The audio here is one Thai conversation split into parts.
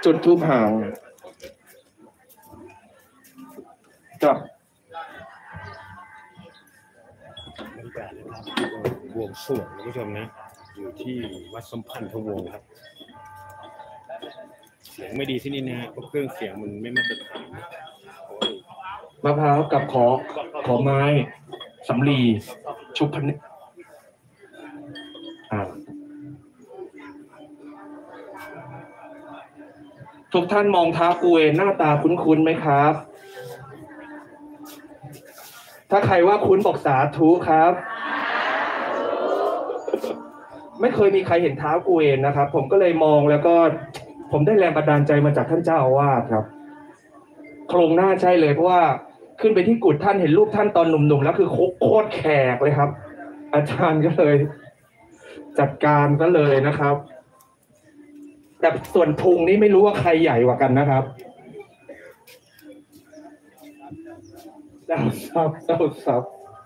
จุดธูปห่างจับบรรยากาศนะครับบวงสรวงคุณผู้ชมนะอยู่ที่วัดสัมพันธวงศ์ครับเสียงไม่ดีที่นี่นะเพราะเครื่องเสียงมันไม่มาตรฐานมะพร้าวกับขอไม้สำลีชุบพันทุกท่านมองท้าวกุเวนหน้าตาคุ้นๆไหมครับถ้าใครว่าคุ้นบอกสาธุครับไม่เคยมีใครเห็นท้าวกุเวนนะครับผมก็เลยมองแล้วก็ผมได้แรงบันดาลใจมาจากท่านเจ้าอาวาสครับโครงหน้าใช่เลยเพราะว่าขึ้นไปที่กุฏท่านเห็นรูปท่านตอนหนุ่มๆแล้วคือโคตรแขกเลยครับอาจารย์ก็เลยจัดการก็เลยนะครับแต่ส่วนพุงนี้ไม่รู้ว่าใครใหญ่กว่ากันนะครับเจ้าซับ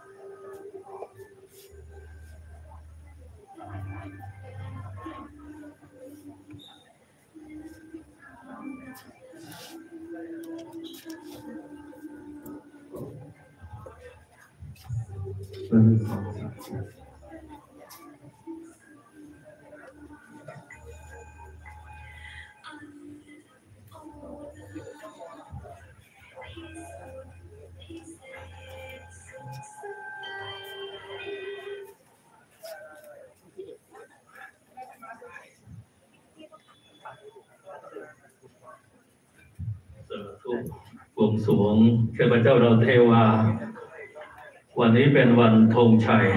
บวงสรวงเทพเจ้าเราเทวาวันนี้เป็นวันธงชัย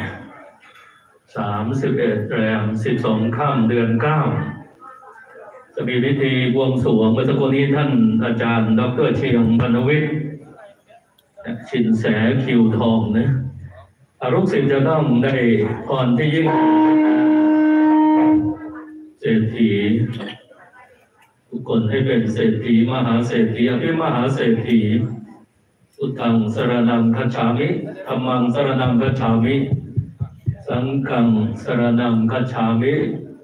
31 แรม 12 ค่ำเดือน 9จะมีพิธีบวงสรวงเมื่อสักครู่นี้ท่านอาจารย์ดร.เชียงพรรณวิทย์ชินแสคิวทองนะลูกศิษย์จะต้องได้พรที่ยิ่งเศรษฐีทุกคนให้เป็นเศรษฐีมหาเศรษฐีอภิมหาเศรษฐีพุทธังสรณังคัจฉามิธัมมังสรณังคัจฉามิสังฆังสรณังคัจฉามิ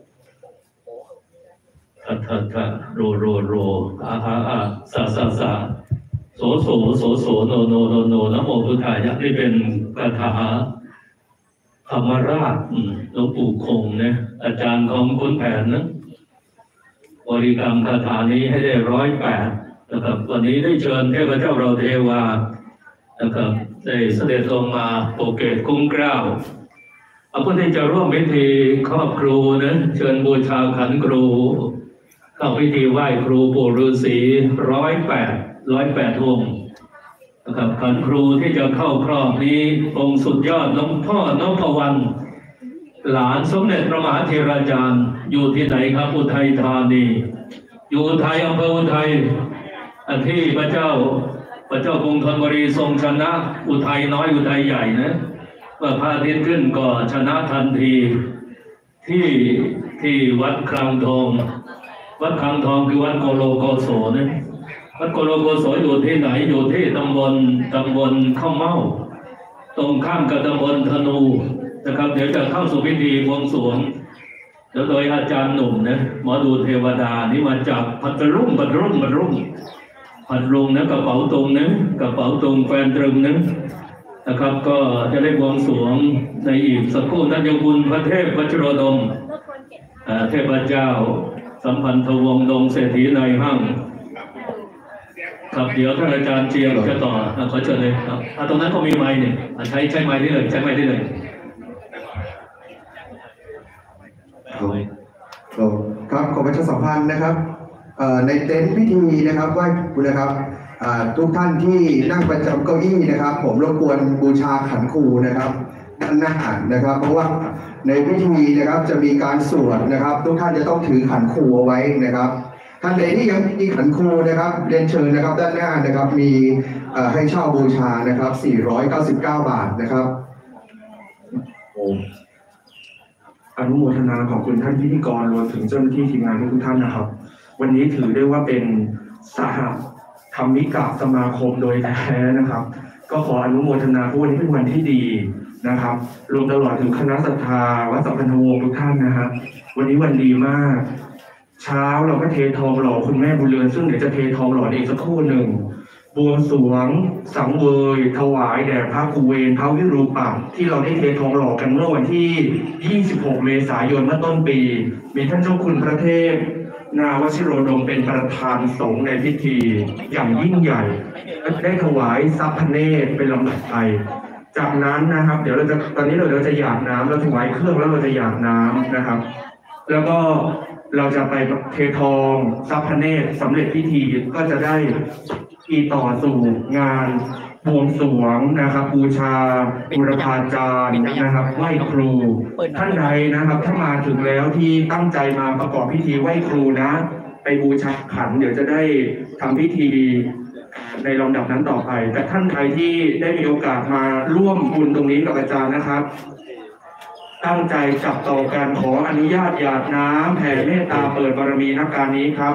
ทัทธะโรอาสาโสโนนะโมพุทธายะนี่เป็นคาถาธรรมราชหลวงปู่คงนะอาจารย์ของคุณแผนนะบริกรรมคาถานี้ให้ได้108นะครับวันนี้ได้เชิญเทพเจ้าเราเทวานะครับได้เสด็จลงมาโปรดเกศคุ้มเกล้าเอาผู้ที่จะร่วมพิธีครอบครูนะเชิญบูชาขันครูเข้าพิธีไหว้ครูปู่ฤาษี108องค์นะครับขันครูที่จะเข้าครอบนี้องค์สุดยอดหลวงพ่อนพวรรณหลานสมเด็จพระมหาเถราจารย์อยู่ที่ไหนครับอุทัยธานีอยู่อุทัยอำเภออุทัยที่พระเจ้ากรุงธนบุรีทรงชนะอุทัยน้อยอุทัยใหญ่นะเมื่อพระอาทิตย์ขึ้นก็ชนะทันทีที่วัดคลังทองวัดคลังทองคือวัดโกโลโกโสนะวัดโกโลโกโสอยู่ที่ไหนอยู่ที่ตำบลข้าวเม่าตรงข้ามกับตำบลธนูนะครับเดี๋ยวจะเข้าสู่พิธีบวงสรวงแล้วโดยอาจารย์หนุ่มนะหมอดูเทวดานี่มาจากพัทลุงนะกระเป๋าตุงนะกระเป๋าตุงแฟนตรึงนะครับก็จะได้บวงสรวงในอีกสักครู่ท่านเจ้าคุณพระเทพวชิโรดมเทพเจ้าสัมพันธวงศ์ดงเศรษฐีในห้างครับเดี๋ยวท่านอาจารย์เจียงจะต่อขอเชิญเลยครับตรงนั้นก็มีไมค์เนี่ยใช้ไมค์ได้เลยครับขอประชาสัมพันธ์นะครับในเต็นท์พิธีนะครับไหว้ครูนะครับทุกท่านที่นั่งประจำเก้าอี้นะครับผมรบกวนบูชาขันครูนะครับด้านหน้านะครับเพราะว่าในพิธีนะครับจะมีการสวดนะครับทุกท่านจะต้องถือขันครูเอาไว้นะครับท่านใดที่ยังมีขันครูนะครับเรียนเชิญนะครับด้านหน้านะครับมีให้เช่าบูชานะครับ499 บาทนะครับอนุโมทนาขอบคุณท่านพิธีกรรวมถึงเจ้าหน้าที่ทีมงานทุกท่านนะครับวันนี้ถือได้ว่าเป็นสหธรรมิกสมาคมโดยแท้นะครับก็ขออนุโมทนาเพราะวันนี้เป็นวันที่ดีนะครับรวมตลอดถึงคณะศรัทธาวัดสัมพันธวงศ์ทุกท่านนะครับวันนี้วันดีมากเช้าเราก็เททองหล่อคุณแม่บุญเรือนซึ่งเดี๋ยวจะเททองหล่ออีกสักครู่หนึ่งบวงสรวงสังเวยถวายแด่พระกูเวนพระวิรูปักษ์ที่เราได้เททองหล่อกันเมื่อวันที่ 26 เมษายนเมื่อต้นปี มีท่านเจ้าคุณพระเทพนาวชิโรดมเป็นประธานสงฆ์ในพิธีอย่างยิ่งใหญ่ได้ถวายทรัพย์พเนตรเป็นลำดับไปจากนั้นนะครับเดี๋ยวตอนนี้เราจะหยาดน้ำเราถวายเครื่องแล้วเราจะหยาดน้ำนะครับ แล้วก็เราจะไปเททองทรัพย์พเนตรสำเร็จพิธีก็จะได้ต่อสู่งานบวงสรวงนะครับบูชาบูรพาจารย์นะครับไหว้ครูท่านใดนะครับถ้ามาถึงแล้วที่ตั้งใจมาประกอบพิธีไหว้ครูนะไปบูชาขันเดี๋ยวจะได้ทำพิธีในลำดับนั้นต่อไปแต่ท่านใดที่ได้มีโอกาสมาร่วมบุญตรงนี้กับอาจารย์นะครับตั้งใจจับต่อการขออนุญาตหยาดน้ำแผ่เมตตาเปิดบารมีนักการนี้ครับ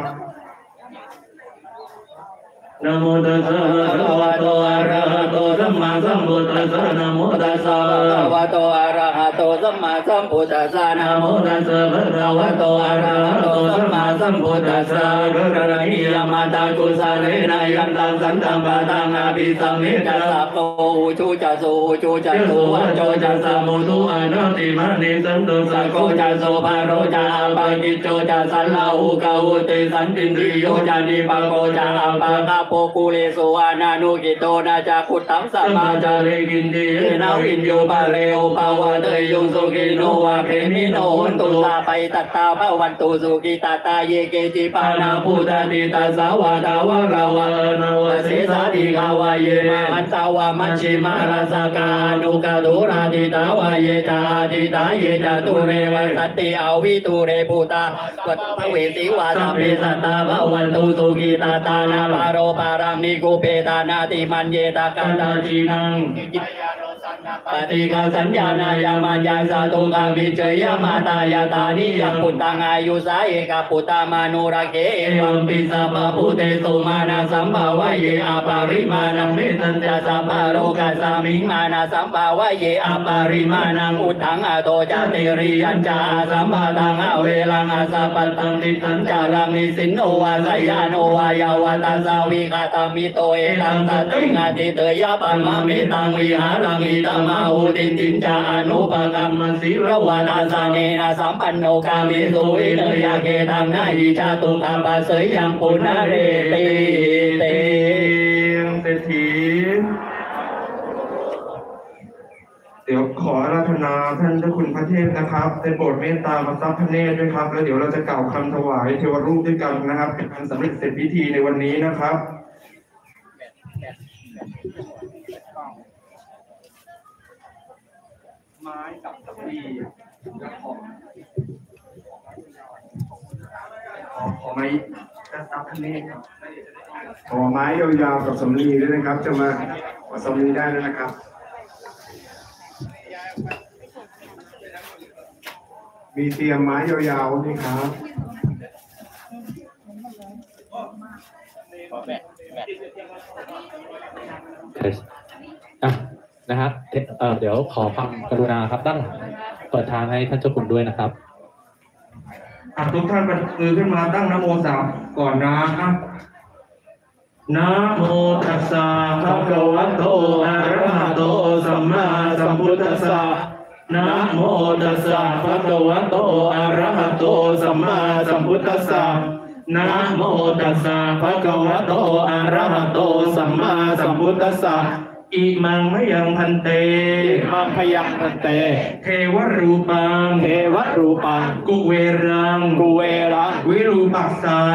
นะโมตัสสะภะคะวะโตอะระหะโตสัมมาสัมพุทธัสสะนะโมตัสสะภะคะวะโตอะระหะโตสัมมาสัมพุทธัสสะนะโมตัสสะภะคะวะโตอะระหะโตสัมมาสัมพุทธัสสะกะระหิยมาตากุสะเลนะยันตังสันตังปะตังอาภิสัมมิจัสสะโตอุชุจัสสุอุชุจัสสุวะโจจัสสะมุตุอะนะติมะนิสันตุสักโคจัสสุภะโรจาอัปปะกิจโจจัสสัลลาหุกะวุติสันตินริโยจานิปะโกจาอัปปะกะโปกุเลสุวานานุกิโตนาจาคุตังสัมมาจาริกินดีนาวินโยบาเลโอภาวะเตยงสุกิโนวะเพมิโนหุนตุสาไปตัตตาภวันตุสุกิตาตาเยเกจิปานาภูตติตาสาวะดาวะราวะนวะเสสาติกาวะเยมัตตาวะมัชชิมาราสกานุกาดุราติตาวะเยจาติตาเยจตุเรวะสัตติอวิตุเรภูตาวัตเวสีวาสัพเพสัตตาภวันตุสุกิตาตานาภโรปารังนิโกเปตานาติมันเยตากันตาจีนังปฏิฆาสัญญาณายามัญญาสาตุกาวิเจยมาตายาตานิยังปุตตังอายุสาเอกปุตตามานุระเกเอวังปิสัพพะพุเตสุมานาสัมภาวะเยอปาริมานังเมตัญจสัพพะโลกัสสามิงมานาสัมภาวะเยอปาริมานังอุทังอโตจาติริยัญจาสัมภาตังอเวลังอาสัพพันตังติสัญจารังนิสินโนวาสยานโนวายาวตาสาวิกาตามิโตเอตังตัติงาติเตยะปัมมามิตังวิหารังอิตัมมาหุติตินจาอนุปกรรมสิรวะนาสาเนนะสัมปันโนกามิสุวิเนยเกตังนาหิชาตุคาปะเสยยังปุณเรติเตเศรษฐีเดี๋ยวขออาราธนาท่านเจ้าคุณพระเทพนะครับได้โปรดเมตตามาทรัพย์พระเนตรด้วยครับแล้วเดี๋ยวเราจะกล่าวคำถวายเทวรูปด้วยกันนะครับเป็นการสำเร็จเสร็จพิธีในวันนี้นะครับไม้กับตะปีขอไม้ทรัพย์พระเนตรครับขอไม้ยาวๆกับสำลีด้วยนะครับจะมาขอสำลีได้แล้วนะครับมีเตรียมไม้ยาวๆนี่ครับนะฮะเดี๋ยวขอความกรุณาครับตั้งเปิดทางให้ท่านเจ้าคุณด้วยนะครับทุกท่านประมือขึ้นมาตั้งนะโมสามก่อนนะครับนะโมตัสสะภะคะวะโตอะระหะโตสัมมาสัมพุทธัสสะนะโมตัสสะภะคะวะโตอะระหะโตสัมมาสัมพุทธัสสะนะโมตัสสะภะคะวะโตอะระหะโตสัมมาสัมพุทธัสสะอิมังมะยังพันเตมังพยังพันเตเทวรูปังเทวรูปังกุเวรังกุเวรังวิรูปัสสะ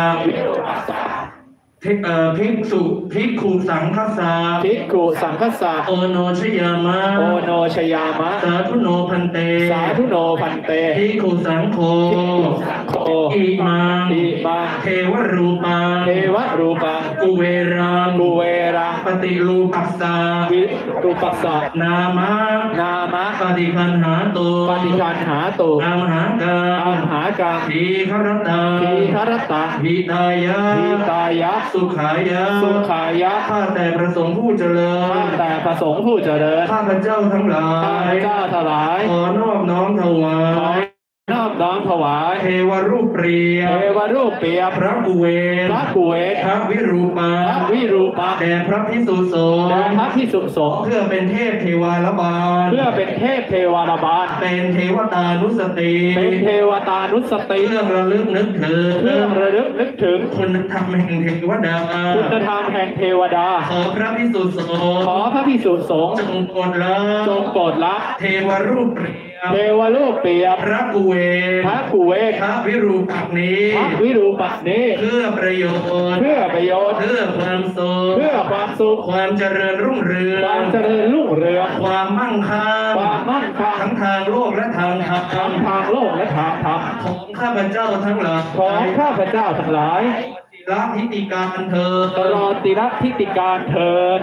ภิกษุภิกขุสังฆสาภิกขุสังฆสาโอโนชยามะโอโนชยามะสาธุโนพันเตสาธุโนพันเตภิกขุสังโฆอิมังเทวรูปังเทวรูปังกุเวรังกุเวรังปฏิรูปัสสะวิรูปัสสะนามะปฏิคันหาตุปฏิคันหาตุอัมหากาอัมหากาทีฆรตาทีฆรตาหิตายะหิตายะสุขายะสุขายะข้าแต่ประสงค์ผู้เจริญข้าแต่ประสงค์ผู้เจริญข้าพเจ้าทั้งหลายข้าพเจ้าทั้งหลายขอนอบน้อมถวายนอบน้อมถวายเทวรูปเปรียเทบวรูปเปรียบพระกุเวรพระกุเวรพระวิรูปาพระวิรูปะแด่พระพิสุสงฆ์แด่พระภิกษุสงฆ์เพื่อเป็นเทพเทวาลบาลเพื่อเป็นเทพเทวาบาลเป็นเทวตานุสติเป็นเทวตานุสติเครื่องระลึกนึกถึงเครื่องระลึกนึกถึงคุณธรรมแห่งเทวดาคุณธรรมแห่งเทวดาขอพระพิสุสงฆ์ขอพระภิกษุสงฆ์จงโปรดละจงโปรดละเทวรูปเปรียบเทวรูปเปรียบพระกุเวรพระกุเวรพระวิรูปักษ์นี้พระวิรูปักษ์นี้เพื่อประโยชน์เพื่อประโยชน์เพื่อความสุขเพื่อความสุขความเจริญรุ่งเรืองความเจริญรุ่งเรืองความมั่งคั่งความมั่งคั่งทั้งทางโลกและทางธรรทั้มงทางโลกและทางธรรมของข้าพเจ้าทั้งหลายของข้าพเจ้าทั้งหลายละพิธีการเธอตลอดติรทิติการเทิน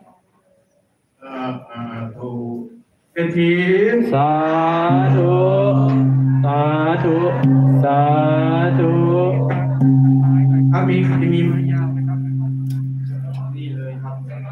ถูกเป็นทีสาธุ สาธุ สาธุถ้ามีใครมีไม้ยาวไหมครับนี่เลยครับ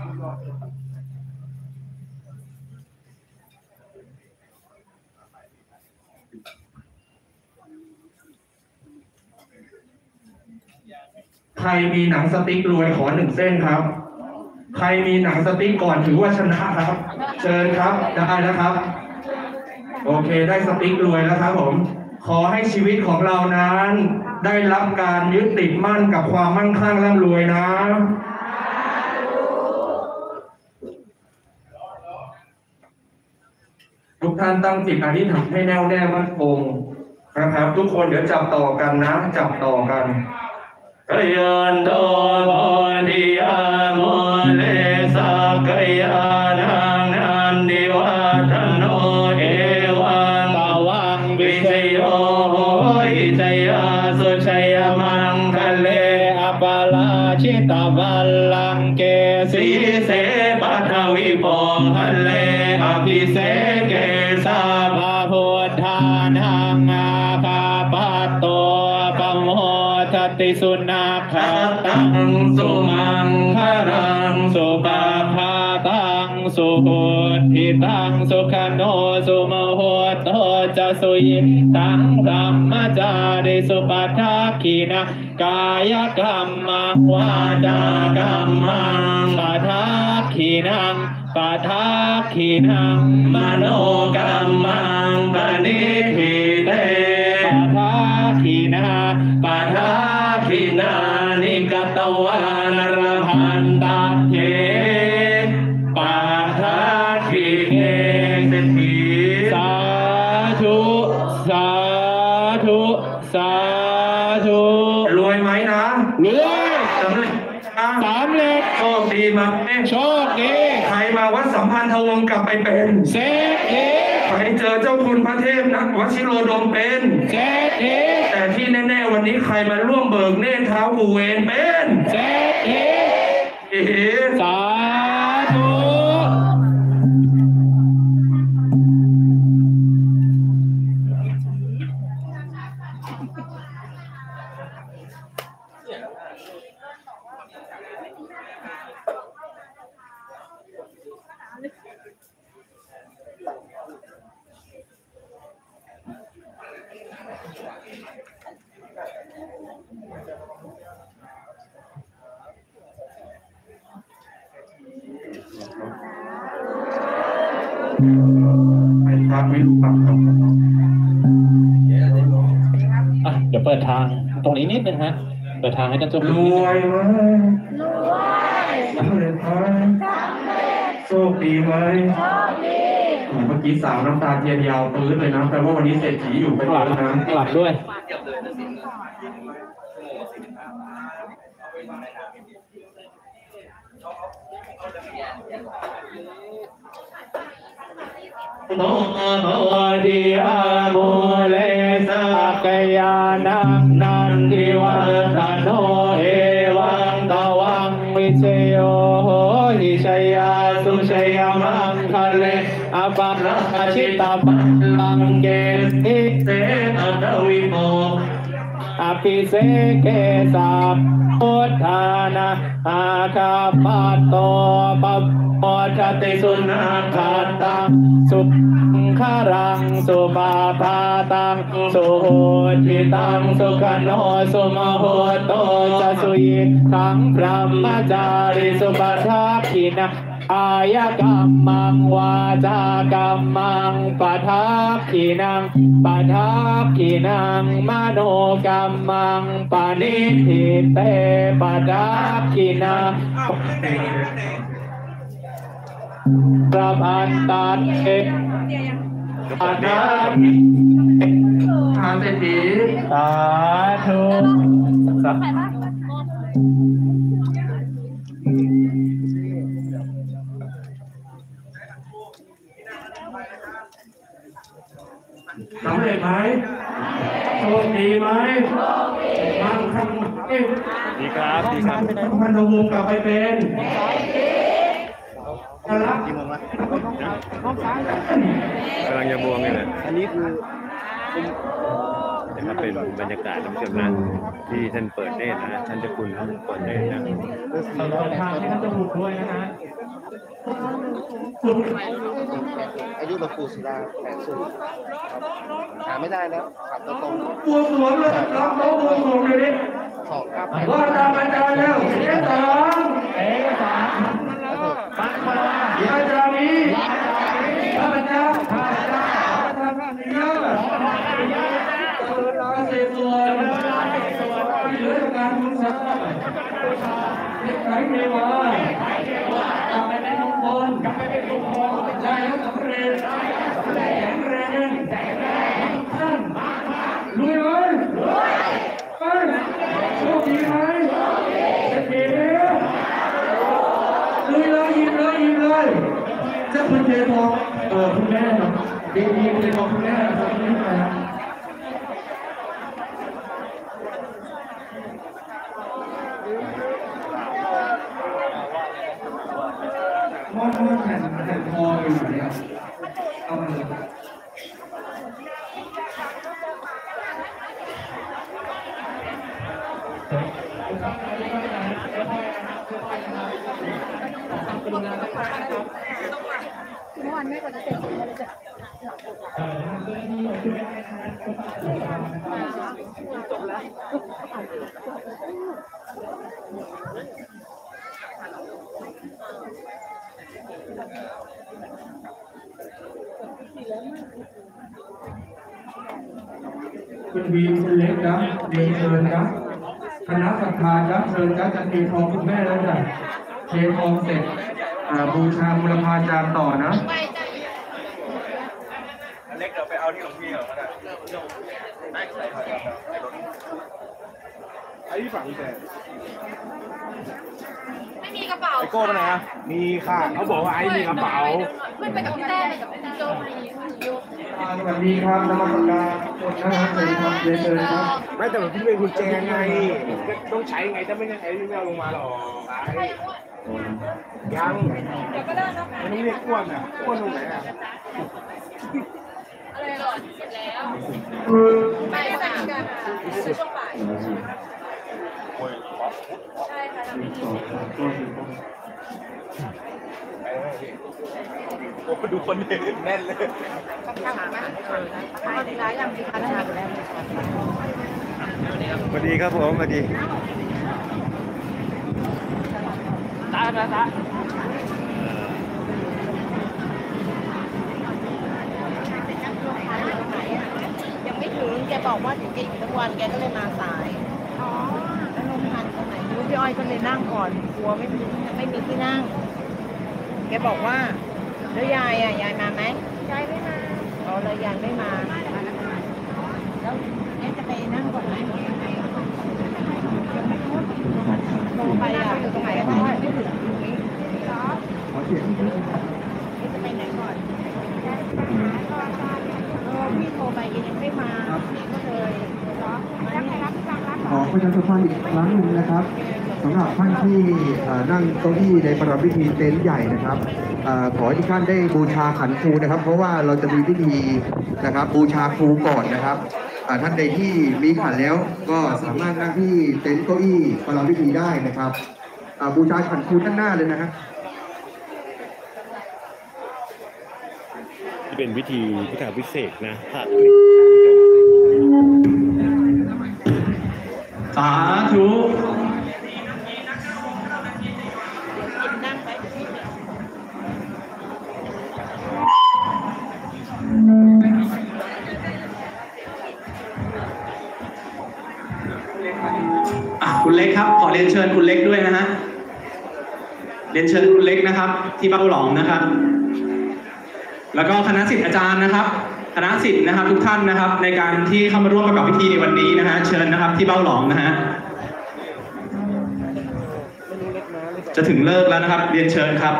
ใครมีหนังสติ๊กรวยขอ1 เส้นครับ ใครมีหนังสติ๊กก่อนถือว่าชนะครับ เชิญครับได้แล้วครับ โอเคได้สติ๊กรวยแล้วครับผม ขอให้ชีวิตของเรานั้น ได้รับการยึดติดมั่นกับความมั่งคั่งร่ำรวยนะ ทุกท่านตั้งจิตอธิษฐานให้แน่วแน่มั่นคงนะครับ ทุกคนเดี๋ยวจับต่อกันนะ จับต่อกันกยันโตโพธิยามเลสักยานังนันดิวัฒโนเอวังตาวังวิวิเศเศษโยโยหิจยาสุชัยมังคะเลอปาลาชิตาบัลลังเกสีสีเสปัทวิโปคะเลอภิเศษเกสาพระพุทธานังอาคาปัตโตปโมทติสุนาคาตัตังงสุมังคารังสุปาพาตังสุพุทธิตังสุขโนสุมโหโตจะสุยิตังธรรมจาริสุปัฏฐาคีนะกายกรรมังวาจากรรมังปัฏฐาคีนังปัฏฐาคีนังมมโนโนกกรรรรมัมังงปณิทิเตปัฏฐาคีนาปัปัฏทฐาาคีคินานิกตวานรพันตัเทปัทาคิเกเศรษฐีสาธุสาธุสาธุรวยไหมนะรวยสำเร็จนะสามเล็กโชคดีไหมโชคดีใครมาวัดสัมพันธวงศ์กลับไปเป็นเศรษฐีใครเจอเจ้าคุณพระเทพนักวชิโรดมเป็นเศรษฐีแต่ที่แน่ๆวันนี้ใครมาร่วมเบิกเนตรเท้ากูเวนเป็นเศรษฐีเอ๋สาธุไม่ครับไม่รู้ปักครับอ่ะเดี๋ยวเปิดทางตรงนี้นิดนึงฮะเปิดทางให้ท่านเจ้าคุณรวยไหมสำเร็จไหมโชคดีไหมเมื่อกี้สาวน้ำตาเทียนยาวปื้ดเลยนะแปลว่าวันนี้เศรษฐีอยู่ไปข้างหแล้ลัวงนะข้างหลังด้วยโนโนดิอาโมเลสาสักยานังนันทิวัฒโนเอวังตวังวิเชโยโหหิชยาสุชยมังคะเลอปาราชิตาปัลลังเกสิเสอัตวิโมอภิเสเกสัพพุทธานะอาคาปัตโตปปโมทติสุนาคาตังสุคารังสุปาปาตังสุโหติตังสุขโนสุมโหโตจะสุยิทังพระมจาริสุปทักขินะอายกัมมังวาจากัมมังปทักขินังปทักขินังมโนกัมมังปณิทิเตปทักขินังพระพันตันเออานาอาเศรษฐีสาธุสาสำเร็จไหมโชคดีไหมมั่งคั่งไหมดีครับดีครับพันธวงศ์กลับไปเป็นกำลังกำลังจะบวงนี่แหละอันนี้คือนะครับเป็นบรรยากาศท่านผู้ชมนะที่ท่านเปิดเนตรนะท่านเจ้าคุณท่านเปิดเนตรนะเราทางให้ท่านจะบุกด้วยนะฮะอายุหลวงปู่ศิลาแผนสูงหาไม่ได้แล้วขับตรงบวงสรวงเลยรับโต๊ะบวงสรวงเลยดิ 298 ว่าตามอาจารย์แล้วเอกสารอาจารย์มีข้าพเจ้าทำเยอะเกษตรส่วนเหลือการบุญสัตว์ไข่เทวา กลับไปเป็นมงคลใจแล้วสำเร็จแข็งแรงท่านรวยไหมรวยโชคดีไหมเศรษฐีรวยเลยยิ้มเลยยิ้มเลยเจ้าคุณเจทองคุณแม่ดีๆเจทองคุณแม่ครับนี่นะครับมอดแผ่นทองอยู่เนี่ยเอามาเลยเมื่อวานแม่กว่าจะเสร็จเลยจ้ะคุณวีคุณเล็กครับเรียนเชิญครับคณะศรัทธาครับเชิญครับจะเททองคุณแม่แล้วจ้ะเททองเสร็จบูชาบุรพาจารย์ต่อนะเล็กเดี๋ยวไปเอาที่หลวงพี่เหรอก็ได้ไอ้ฝั่งนี้แต่ไม่มีกระเป๋าไอโก้ไปไหนอ่ะมีค่ะเขาบอกว่าไอ้มีกระเป๋าขึ้นไปกับพี่แต้ไปกับพี่โจมาอีกสวัสดีครับนมัสการคนนะครับเชิญครับเรียนเชิญครับไม่แต่พี่เป็นกุญแจไงต้องใช้ไงถ้าไม่ใช้พี่ไม่เอาลงมาหรอกยังเดี๋ยวก็ได้นะมันต้องเรียกอ้วนอ่ะอ้วนตรงไหนอ่ะอะไรหรอเสร็จแล้วไปสั่งกันช่วงบ่ายใช่ค่ะทำพิธีโอ้ดูคนเดินแน่นเลยทำไหมทำร้ายอย่างที่พัฒนาไปแล้วสวัสดีครับผมสวัสดีตาตายังไม่ถึงแกบอกว่าถึงจะอยู่ทั้งวันแกก็เลยมาสายแล้วลงทันตรงไหนรู้พี่อ้อยก็เลยนั่งก่อนกลัวไม่มีที่นั่งแกบอกว่าแล้วยายอ่ะยายมาไหมยายไม่มาอ๋อเลยยายไม่มาแล้วแกจะไปนั่งก่อนไหมลงไปอ่ะอยู่ตรงไหนก็ได้ไม่ถึงตรงนี้จะไปไหนก่อนพี่โทรไปยังไม่มาพี่ก็เลยขอประชาสัมพันธ์อีกครั้งหนึ่งนะครับสำหรับท่านที่นั่งเก้าอี้ในประรำพิธีเต็นท์ใหญ่นะครับขอให้ทุกท่านได้บูชาขันครูนะครับ เพราะว่าเราจะมีพิธีนะครับบูชาครูก่อนนะครับท่านใดที่มีขันแล้วก็สามารถนั่งที่เต็นท์เก้าอี้ประรำพิธีได้นะครับบูชาขันครูด้านหน้าเลยนะครับที่เป็นพิธีพุทธาภิเษกนะพระสาธุนั่งไปคุณเล็กครับขอเรียนเชิญคุณเล็กด้วยนะฮะเรียนเชิญคุณเล็กนะครับ ที่เบ้าหลอมนะครับ แล้วก็คณะศิษย์อาจารย์นะครับ คณะศิษย์นะครับทุกท่านนะครับ ในการที่เข้ามาร่วมประกอบพิธีในวันนี้นะฮะเชิญนะครับที่เบ้าหลอมนะฮะจะถึงเลิกแล้วนะครับ เรียนเชิญครับ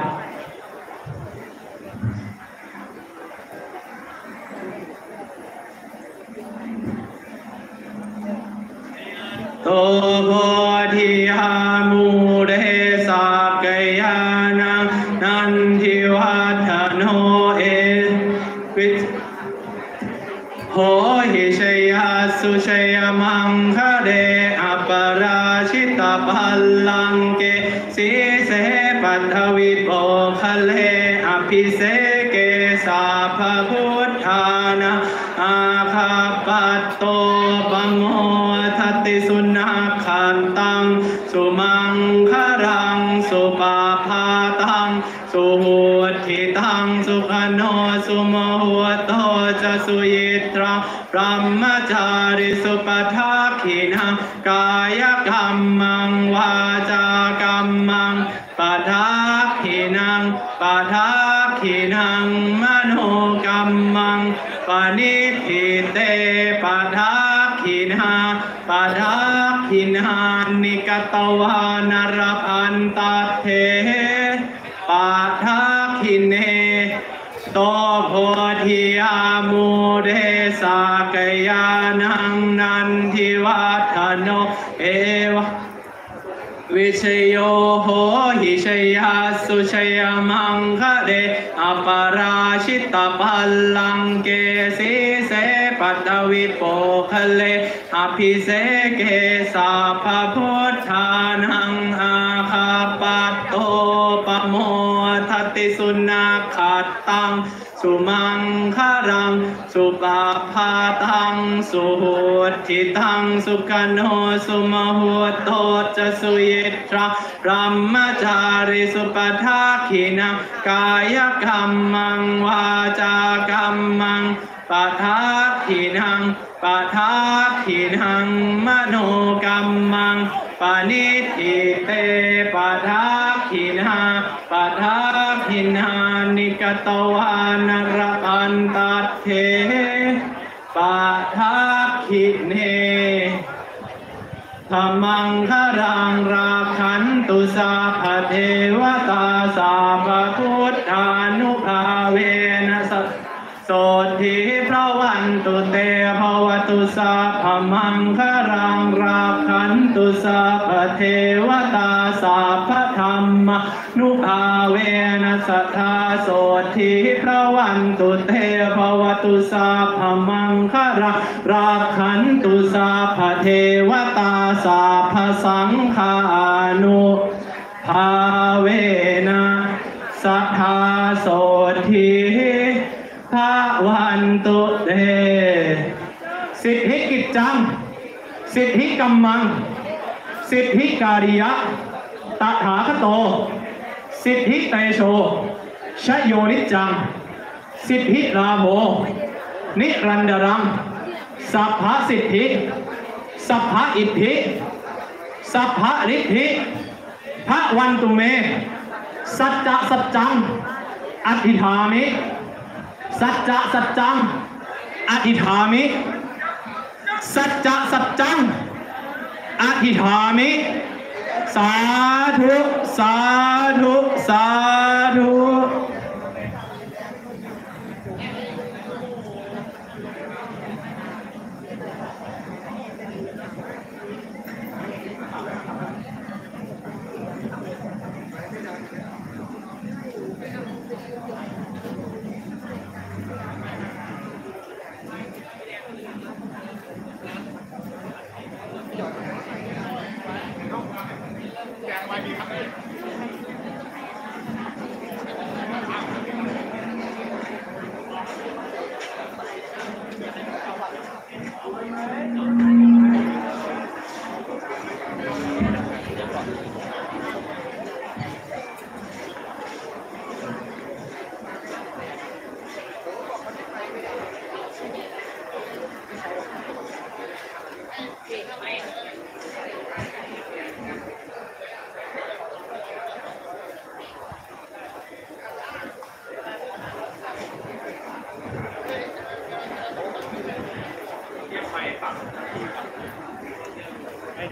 โตโพธิหามูเรสักยานังนันทิวัฒโนเอวิโหหิชยาสุชยมังคะเดอปราชิตปัลลังเกสีเสปัทวิโปคะเลอภิเสเกสาภพุทธานาอาคาปัตโตปโมทัตติสุนัขขันตังสุมังครังสุปาพาตังสุหุทิตังสุขโนสุโมหุโตจะสุยิตราพรหมจาริสุปทักขินังกายกรรมังวาจากรรมังปทักขินังปทักขินังมโนกรรมังปณิทิเตปทักขินาปทักขินานิกตวานรพันตเทปทักขิเนโตโพธิอามูเดสักยานังนันทิวัฒโนเอวะวิชโยโหหิชยาสุชยมังคะเดอปราชิตปัลลังเกสีเสปัตวิโปคะเลอภิเสเกสาภพุทธานังอาคาปัตโตปโมทัตติสุนัขขัตตังสุมังครังสุปาพาตังสุหุทิตังสุขโนสุมหุโตจะสุยิตราพรหมจาริสุปทักขินังกายกรรมังวาจากรรมังปทักขินังปทักขินังมโนกรรมังปณิทิเตปทักขินาปทักขินานิกตวานรพันตเทปทักขิเนธรรมังครังราคันตุสาภเทวตาสาภพุทธานุภาเวนะสัสโสทิพระวันตุเตภวตุสาภมังครังราคันตุสาภเทวตาสาภธรรมนุภาเวนะสัทธาโสทิพระวันตุเตภวตุสาภมังครังราคันตุสาภเทวตาสาภสังฆานุภาเวนะสัทธาโสทิพระวันตุเตสิทธิกิจจังสิทธิกัมมังสิทธิการิยะตถาคโตสิทธิเตโชชโยนิจังสิทธิลาโภนิรันดรังสัพพสิทธิสัพพอิทธิสัพพฤทธิพระวันตุเมสัจจะสัจจังอธิฐามิสัจจะสัจจังอธิฐามิสัจจะสัจจังอธิฐามิสาธุสาธุสาธุ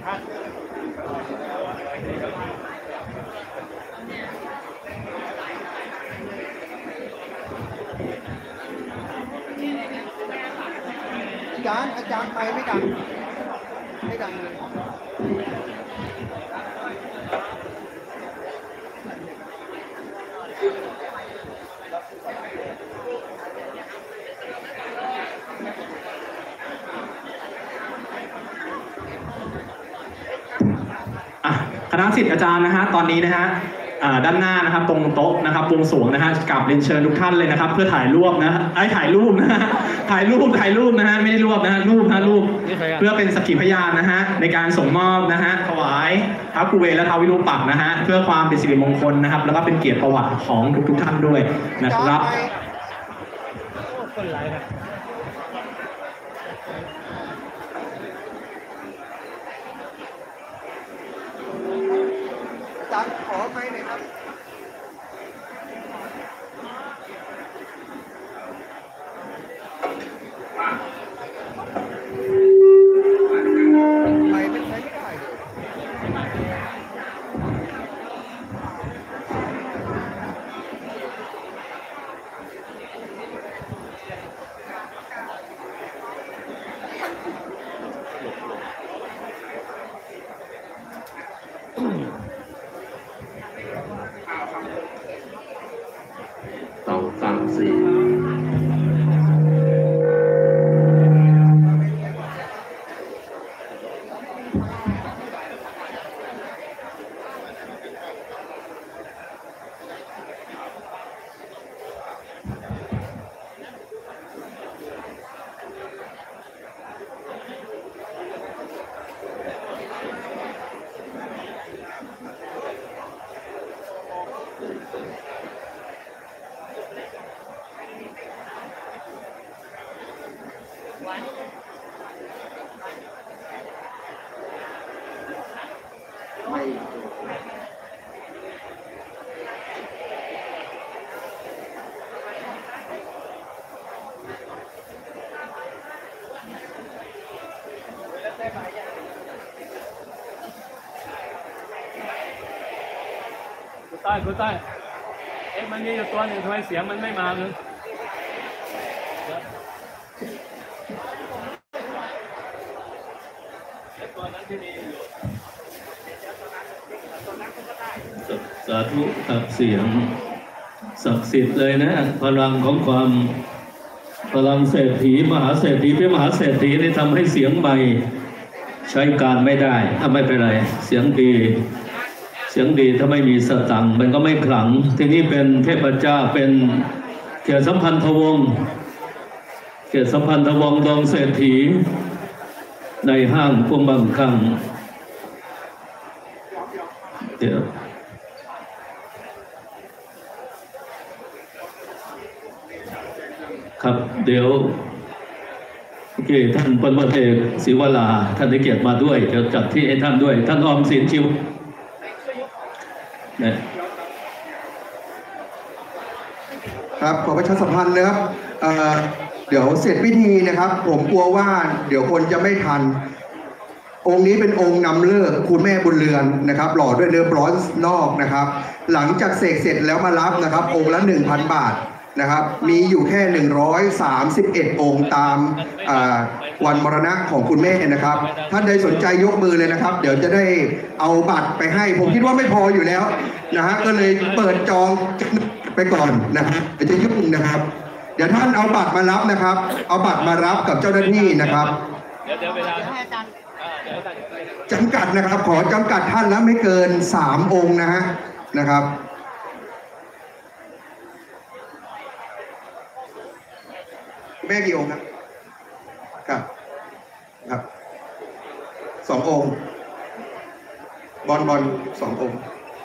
อาจารย์ไปไม่ดังเลยคณะศิษย์อาจารย์นะฮะตอนนี้นะฮะด้านหน้านะครับตรงโต๊ะนะครับบวงสรวงนะฮะกราบเรียนเชิญทุกท่านเลยนะครับเพื่อถ่ายรูปนะถ่ายรูปนะฮะถ่ายรูปนะฮะไม่ได้รวบนะฮะรูปเพื่อเป็นสักขีพยานนะฮะในการส่งมอบนะฮะถวายท้าวกุเวนและท้าววิรูปักษ์นะฮะเพื่อความเป็นสิริมงคลนะครับแล้วก็เป็นเกียรติประวัติของทุกท่านด้วยนะครับขอไปหน่อยครับไปไม่ได้คุณใต้มันมีอยู่ตัวหนึ่งทำไมเสียงมันไม่มาเลยสาธุครับเสียงศักดิ์สิทธิ์เลยนะพลังของความพลังเศรษฐีมหาเศรษฐีเป็นมหาเศรษฐีได้ทำให้เสียงใหม่ใช้การไม่ได้ถ้าไม่เป็นไรเสียงดีถ้าไม่มีสตังค์มันก็ไม่ขลังที่นี่เป็นเทพเจ้าเป็นเขตสัมพันธวงศ์ดงเศรษฐีในห้างพวงบางคังเดี๋ยวครับเดี๋ยวโอเคท่านพลตำรวจเอกศิวราท่านได้เกียรติมาด้วยเดี๋ยวจัดที่ให้ท่านด้วยท่านออมสินชิวครับขอประชาสัมพันธ์นะครับเดี๋ยวเสร็จพิธีนะครับผมกลัวว่าเดี๋ยวคนจะไม่ทันองค์นี้เป็นองค์นำเลิกคุณแม่บุญเรือนนะครับหล่อด้วยเนื้อบรอนซ์นอกนะครับหลังจากเสกเสร็จแล้วมารับนะครับองค์ละ 1,000 บาทนะครับมีอยู่แค่131องค์ตามวันมรณะของคุณแม่นะครับท่านใดสนใจยกมือเลยนะครับเดี๋ยวจะได้เอาบัตรไปให้ผมคิดว่าไม่พออยู่แล้วนะฮะก็เลยเปิดจองไปก่อนนะครับจะยุ่งนะครับเดี๋ยวท่านเอาบัตรมารับนะครับเอาบัตรมารับกับเจ้าหน้าที่นะครับเดี๋ยวเวลาจำกัดนะครับขอจำกัดท่านละไม่เกิน3องค์นะฮะนะครับแม่กี่องค์ครับครับ2 องค์บอล2 องค์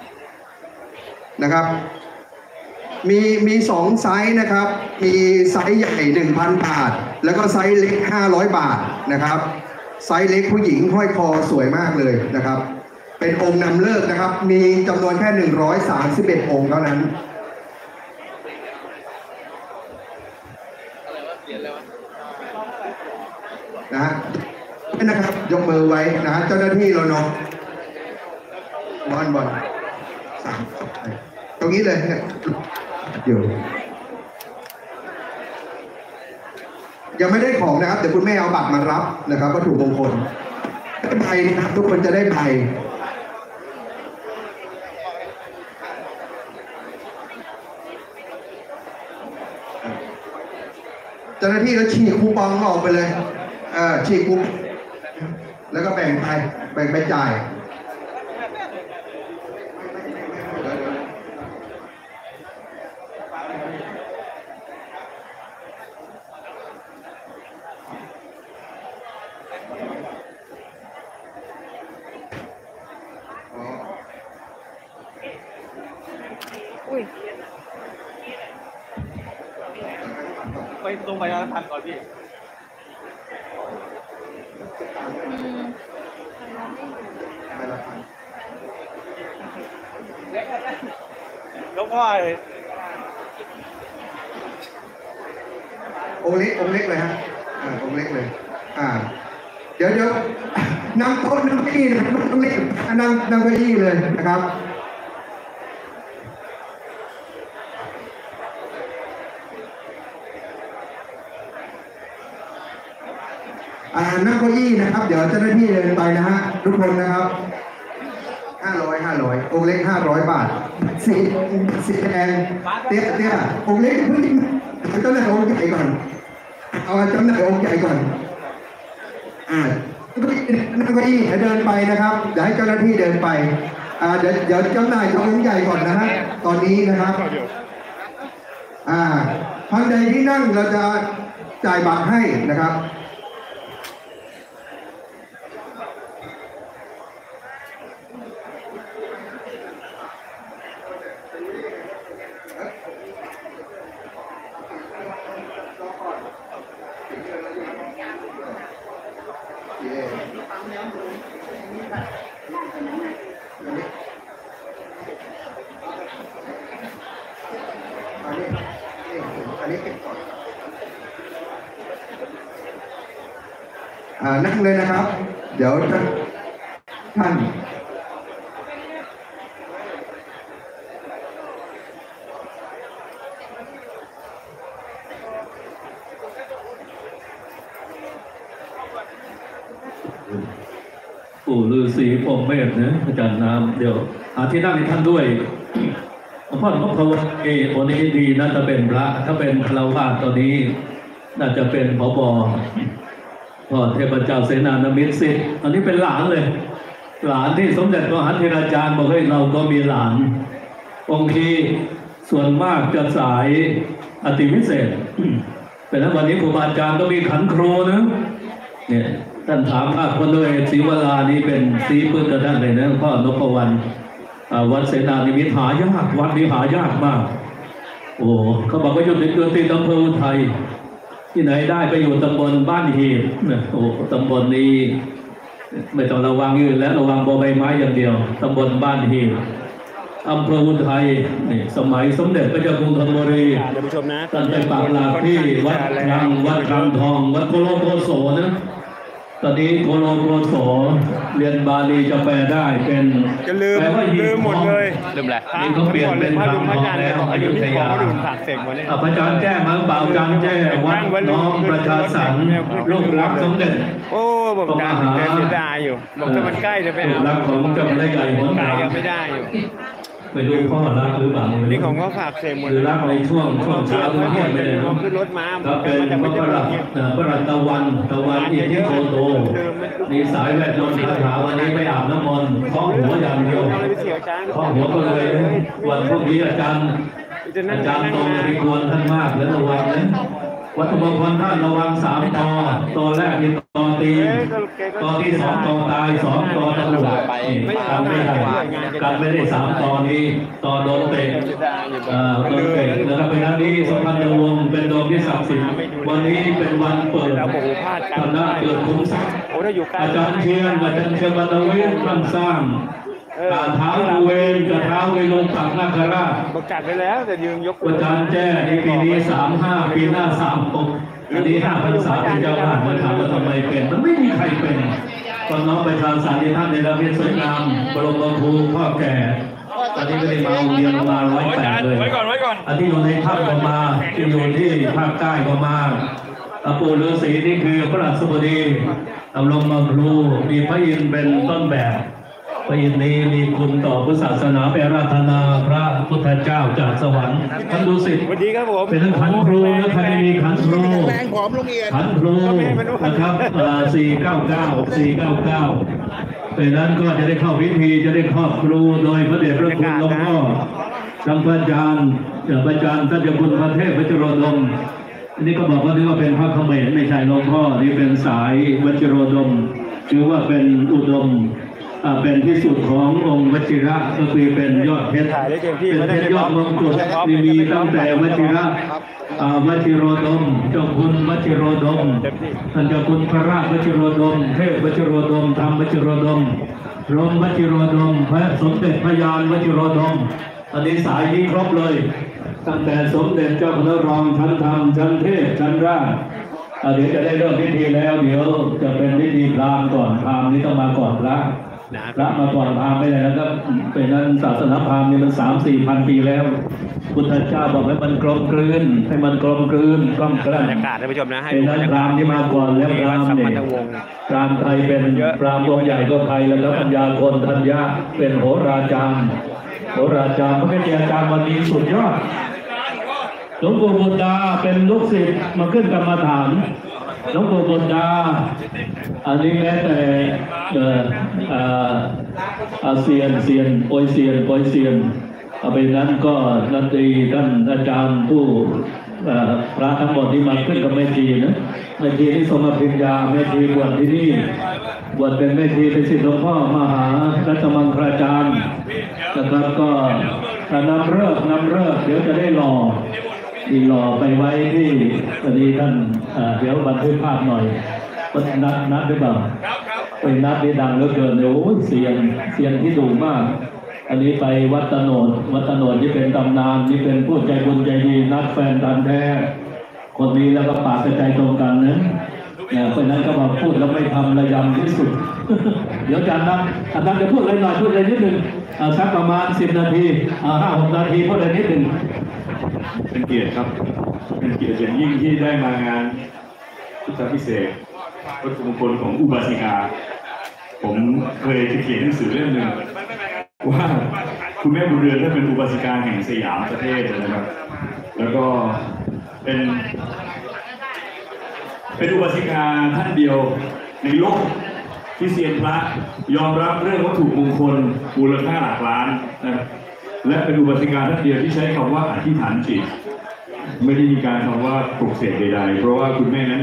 นะครับมี2ไซส์นะครับมีไซส์ใหญ่ 1,000 บาทแล้วก็ไซส์เล็ก500 บาทนะครับไซส์เล็กผู้หญิงห้อยคอสวยมากเลยนะครับเป็นองค์นำเลิกนะครับมีจำนวนแค่131องค์เท่านั้นนะฮะนะครับยกมือไว้นะฮะเจ้าหน้าที่เราเนาะบอลตรงนี้เลยเนี่ยอยู่ยังไม่ได้ของนะครับเดี๋ยวคุณแม่เอาบัตรมารับนะครับวัตถุมงคลได้ใบนะครับทุกคนจะได้ใบเจ้าหน้าที่ก็ฉีกคูปองออกไปเลยฉีกคูปองแล้วก็แบ่งไปจ่ายไปตรงไปแล้วทันก่อนพี่แล้วก็องค์เล็กเลยฮะองค์เล็กเลยเดี๋ยวนั่งโต๊ะนั่งเก้าอี้นั่งเล็กนั่งเก้าอี้เลยนะครับนั่งเก้าอี้นะครับเดี๋ยวเจ้าหน้าที่เดินไปนะฮะทุกคนนะครับ500องค์เล็ก500 บาทสีแดงเตี้ยองค์เล็กเจ้าหน้าที่องค์ใหญ่ก่อนเอาเจ้าหน้าที่องค์ใหญ่ก่อนนั่งเก้าอี้เดินไปนะครับเดี๋ยวให้เจ้าหน้าที่เดินไปเดี๋ยวเจ้าหน้าที่องค์ใหญ่ก่อนนะฮะตอนนี้นะครับท่านใดที่นั่งเราจะจ่ายบัตรให้นะครับอันนี้เก็บก่อนนั่งเลยนะครับเดี๋ยวท่านปู่ฤาษีพรหมเมธนะอาจารย์น้ำเดี๋ยวที่นั่งในท่านด้วยพ่อหลวงพ่อวันนี้ดีน่าจะเป็นพระถ้าเป็นฆราวาสตอนนี้น่าจะเป็นผบ.พ่อเทพเจ้าเสนานามิตรสิทธิ์อันนี้เป็นหลานเลยหลานที่สมเด็จพระหัตถราจารย์บอกให้เราก็มีหลานองค์ที่ส่วนมากจะสายอติวิเศษแต่ถ้าวันนี้ครูบาอาจารย์ก็มีขันครูนะเนี่ยท่านถามพระพลเอกศรีวรานี่เป็นศรีพื้นกับท่านเลยนะพ่อนพวรรณวัดเสนานิมิตหายากวัดนี้หายากมากโอ้เขาบอกว่าอยู่ในเกลือตีอำเภออุทัยที่ไหนได้ไปอยู่ตำบลบ้านหีบเนี่ยโอ้ตำบลนี้ไม่ต้องระวังอื่นแล้วระวังบ่อใบไม้อย่างเดียวตำบลบ้านหีบอำเภออุทัยนี่สมัยสมเด็จพระเจ้ากรุงธนบุรีท่านไปปักหลักที่วัดคลังทองวัดโคโลโกโสนะตอนนี้โคโลโกโสเรียนบาลีจะแปลได้เป็นแปลว่าลืมหมดเลยลืมแหละนี่เขาเปลี่ยนเป็นคำทองแล้วอยุธยาพระอาจารย์แจ้มาเปล่าอาจารย์แจ้วัดน้องประชาสรรค์ลูกรักสมเด็จโอ้ผมจำเสียดายอยู่บอกถ้ามันใกล้จะไปรักของจำได้ใหญ่หัวหนาไม่ได้อยู่ไปดูพ่อรักหรือเปล่านี่ของเขาฝากเสกหมดหรือรักในช่วงเช้าทุกวันไปเลยขึ้นรถมาก็เป็นพระรัตะวันอิทธิโกโตมีสายแวดล้อมคาถาวันนี้ไปอาบน้ำมนต์เคาะหัวอย่างเดียวเคาะหัวก็เลยวันพวกนี้อาจารย์ตรงไปกวนท่านมากแล้วระวังนะวัตถุมงคลท่านระวัง3 ตอแรกนี่ตอตีตอที่2ตอตาย2ตอตะลุกันไม่ได้กันไม่ได้3 ตอนี้ตอโดนเตะโดนเตะนะครับเป็นอันนี้สุพรรณวงศ์เป็นโดมที่ศักดิ์สิทธิ์วันนี้เป็นวันเปิดคณะเกิดคุ้มทรัพย์อาจารย์เชียงบรรณวิทย์ท่านสร้างเท้าเวนกับเท้าเวลงตักนาคราชประกาศไปแล้วแต่ยืมยกอาจารย์แจ้ในปีนี้35ปีหน้า36 อันนี้ถ้าภาษาที่เจ้าบ้านมาถามว่าทำไมเป็นมันไม่มีใครเป็นตอนน้องไปทางสารที่ท่านในระเบียบสวยงามบรมครูพ่อแก่ตอนนี้ก็ได้มาเรียนมา108เลยอันที่อยู่ในถ้ำก็มาที่อยู่ที่ภาคใต้ก็มาปู่ฤาษีนี่คือพระราชบดีบรมครูมีพระอินทร์เป็นต้นแบบพระอินทร์นี้มีคุณต่อพุทธศาสนาไปอาราธนาพระพุทธเจ้าจากสวรรค์ท่านดูสิสวัสดีครับผมเป็นทั้งขันครูและใครมีขันครูขันครูนะครับ499เป็นนั้นก็จะได้เข้าพิธีจะได้ครอบครูโดยพระเดชพระคุณหลวงพ่อสังฆอาจารย์ท่านเจ้าคุณพระเทพวชิโรดมอันนี้ก็บอกว่านี่ว่าเป็นพระเขมรไม่ใช่หลวงพ่อนี่เป็นสายวชิโรดมถือว่าเป็นอุดมเป็นที่สุดขององค์วชิระก็คือเป็นยอดเพชรเป็นเพชรยอดมงกุฎที่มีตั้งแต่วชิระวชิโรดมเจ้าคุณวชิโรดมท่านเจ้าคุณพระราชวชิโรดมเทพวชิโรดมธรรมวชิโรดมพรหมวชิโรดมพระสมเด็จพระยานวชิโรดมอันนี้สายนี้ครบเลยตั้งแต่สมเด็จเจ้าพระรองชั้นธรรมชั้นเทพชั้นราชเดี๋ยวจะได้เริ่มพิธีแล้วเดี๋ยวจะเป็นพิธีพราหมณ์ก่อนพราหมณ์นี้ต้องมาก่อนพระมาก่อนพราหมณ์ไม่ได้แล้วก็เป็นนั้นศาสนาพราหมณ์นี่มัน3-4 พันปีแล้วพุทธเจ้าบอกให้มันกลมกลืนให้มันกลมกลืนกล้องกลั่นบรรยากาศท่านผู้ชมนะให้เป็นนั้นพราหมณ์ที่มาก่อนแล้วพราหมณ์เนี่ยพราหมณ์ไทยเป็นพราหมณ์วงใหญ่ก็ไทยแล้วก็ปัญญาคนธัญญะเป็นโหราจารย์พระอาจารย์วันนี้สุดยอดหลวงปู่บุตรดาเป็นลูกศิษย์มาขึ้นกรรมฐานหลวงปู่บุตรดาอันนี้แม้แต่เซียนโปยเซียนเอาไปนั้นก็นันตีท่านอาจารย์ผู้พระทั้งหมดที่มาขึ้นกับแม่ชีนะแม่ชีที่ทรงอภิญญาแม่ชีบวชที่นี่บวชเป็นแม่ชีเป็นศิษย์หลวงพ่อมหารัตมังคลาจารย์นะครับก็นำเลิกเดี๋ยวจะได้หล่อไปไว้ที่ตอนนี้ท่านเดี๋ยวบันทึกภาพหน่อยนัดได้บ้างเป็นนัดที่ดังเหลือเกินโอ้เสียงที่ดุมากอันนี้ไปวัดตโนดที่เป็นตำนานนี่เป็นผู้ใจบุญใจดีนัดแฟนตันแท้คนนี้แล้วก็ปากใจตรงกันนะเพราะนั้นก็มาพูดแล้วไม่ทำระยำที่สุดเดี๋ยวอาจารย์จะพูดอะไรหน่อยพูดอะไรนิดหนึ่งสักประมาณ10 นาที5-6 นาทีพูดอะไรนิดหนึ่งเป็นเกียรติครับเป็นเกียรติอย่างยิ่งที่ได้มางานพุทธพิเศษกวัตถุมงคลของอุบาสิกาผมเคยเขียนหนังสือเล่มหนึ่งว่าคุณแม่บุญเรือนท่านเป็นอุบาสิกาแห่งสยามประเทศนะครับแล้วก็เป็นอุบาสิกาท่านเดียวในโลกที่เซียนพระยอมรับเรื่องวัตถุมงคลมูลค่าหลักล้านนะและเป็นอุบาสิกาท่านเดียวที่ใช้คำว่าอธิษฐานจิตไม่ได้มีการคำว่าปลุกเสกใดๆเพราะว่าคุณแม่นั้น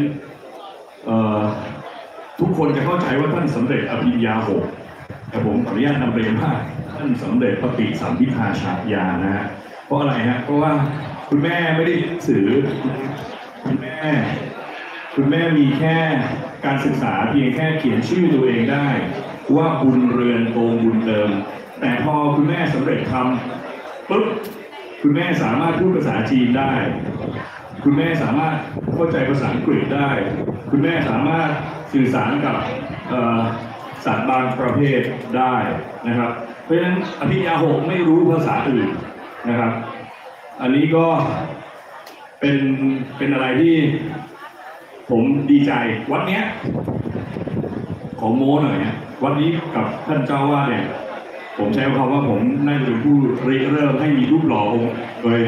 ทุกคนจะเข้าใจว่าท่านสำเร็จอภิญญา 6แต่ผมขออนุญาตนำเรียนว่าท่านสำเร็จปฏิสัมภิทาชญาณนะฮะเพราะอะไรฮะเพราะว่าคุณแม่ไม่ได้สื่อคุณแม่มีแค่การศึกษาเพียงแค่เขียนชื่อตัวเองได้ว่าบุญเรือนโกงบุญเติมแต่พอคุณแม่สำเร็จทำปุ๊บคุณแม่สามารถพูดภาษาจีนได้คุณแม่สามารถเข้าใจภาษาอังกฤษได้คุณแม่สามารถสื่อสารกับสัตว์บางประเภทได้นะครับเพราะฉะนั้นอภิญญา 6ไม่รู้ภาษาอื่นนะครับอันนี้ก็เป็นอะไรที่ผมดีใจวัดเนี้ยของโม้หน่อยนะวัดนี้กับท่านเจ้าวาดเนี่ยผมใช้คำว่าผมน่าจะเป็นผู้ริเริ่มให้มีรูปหล่อองค์โดย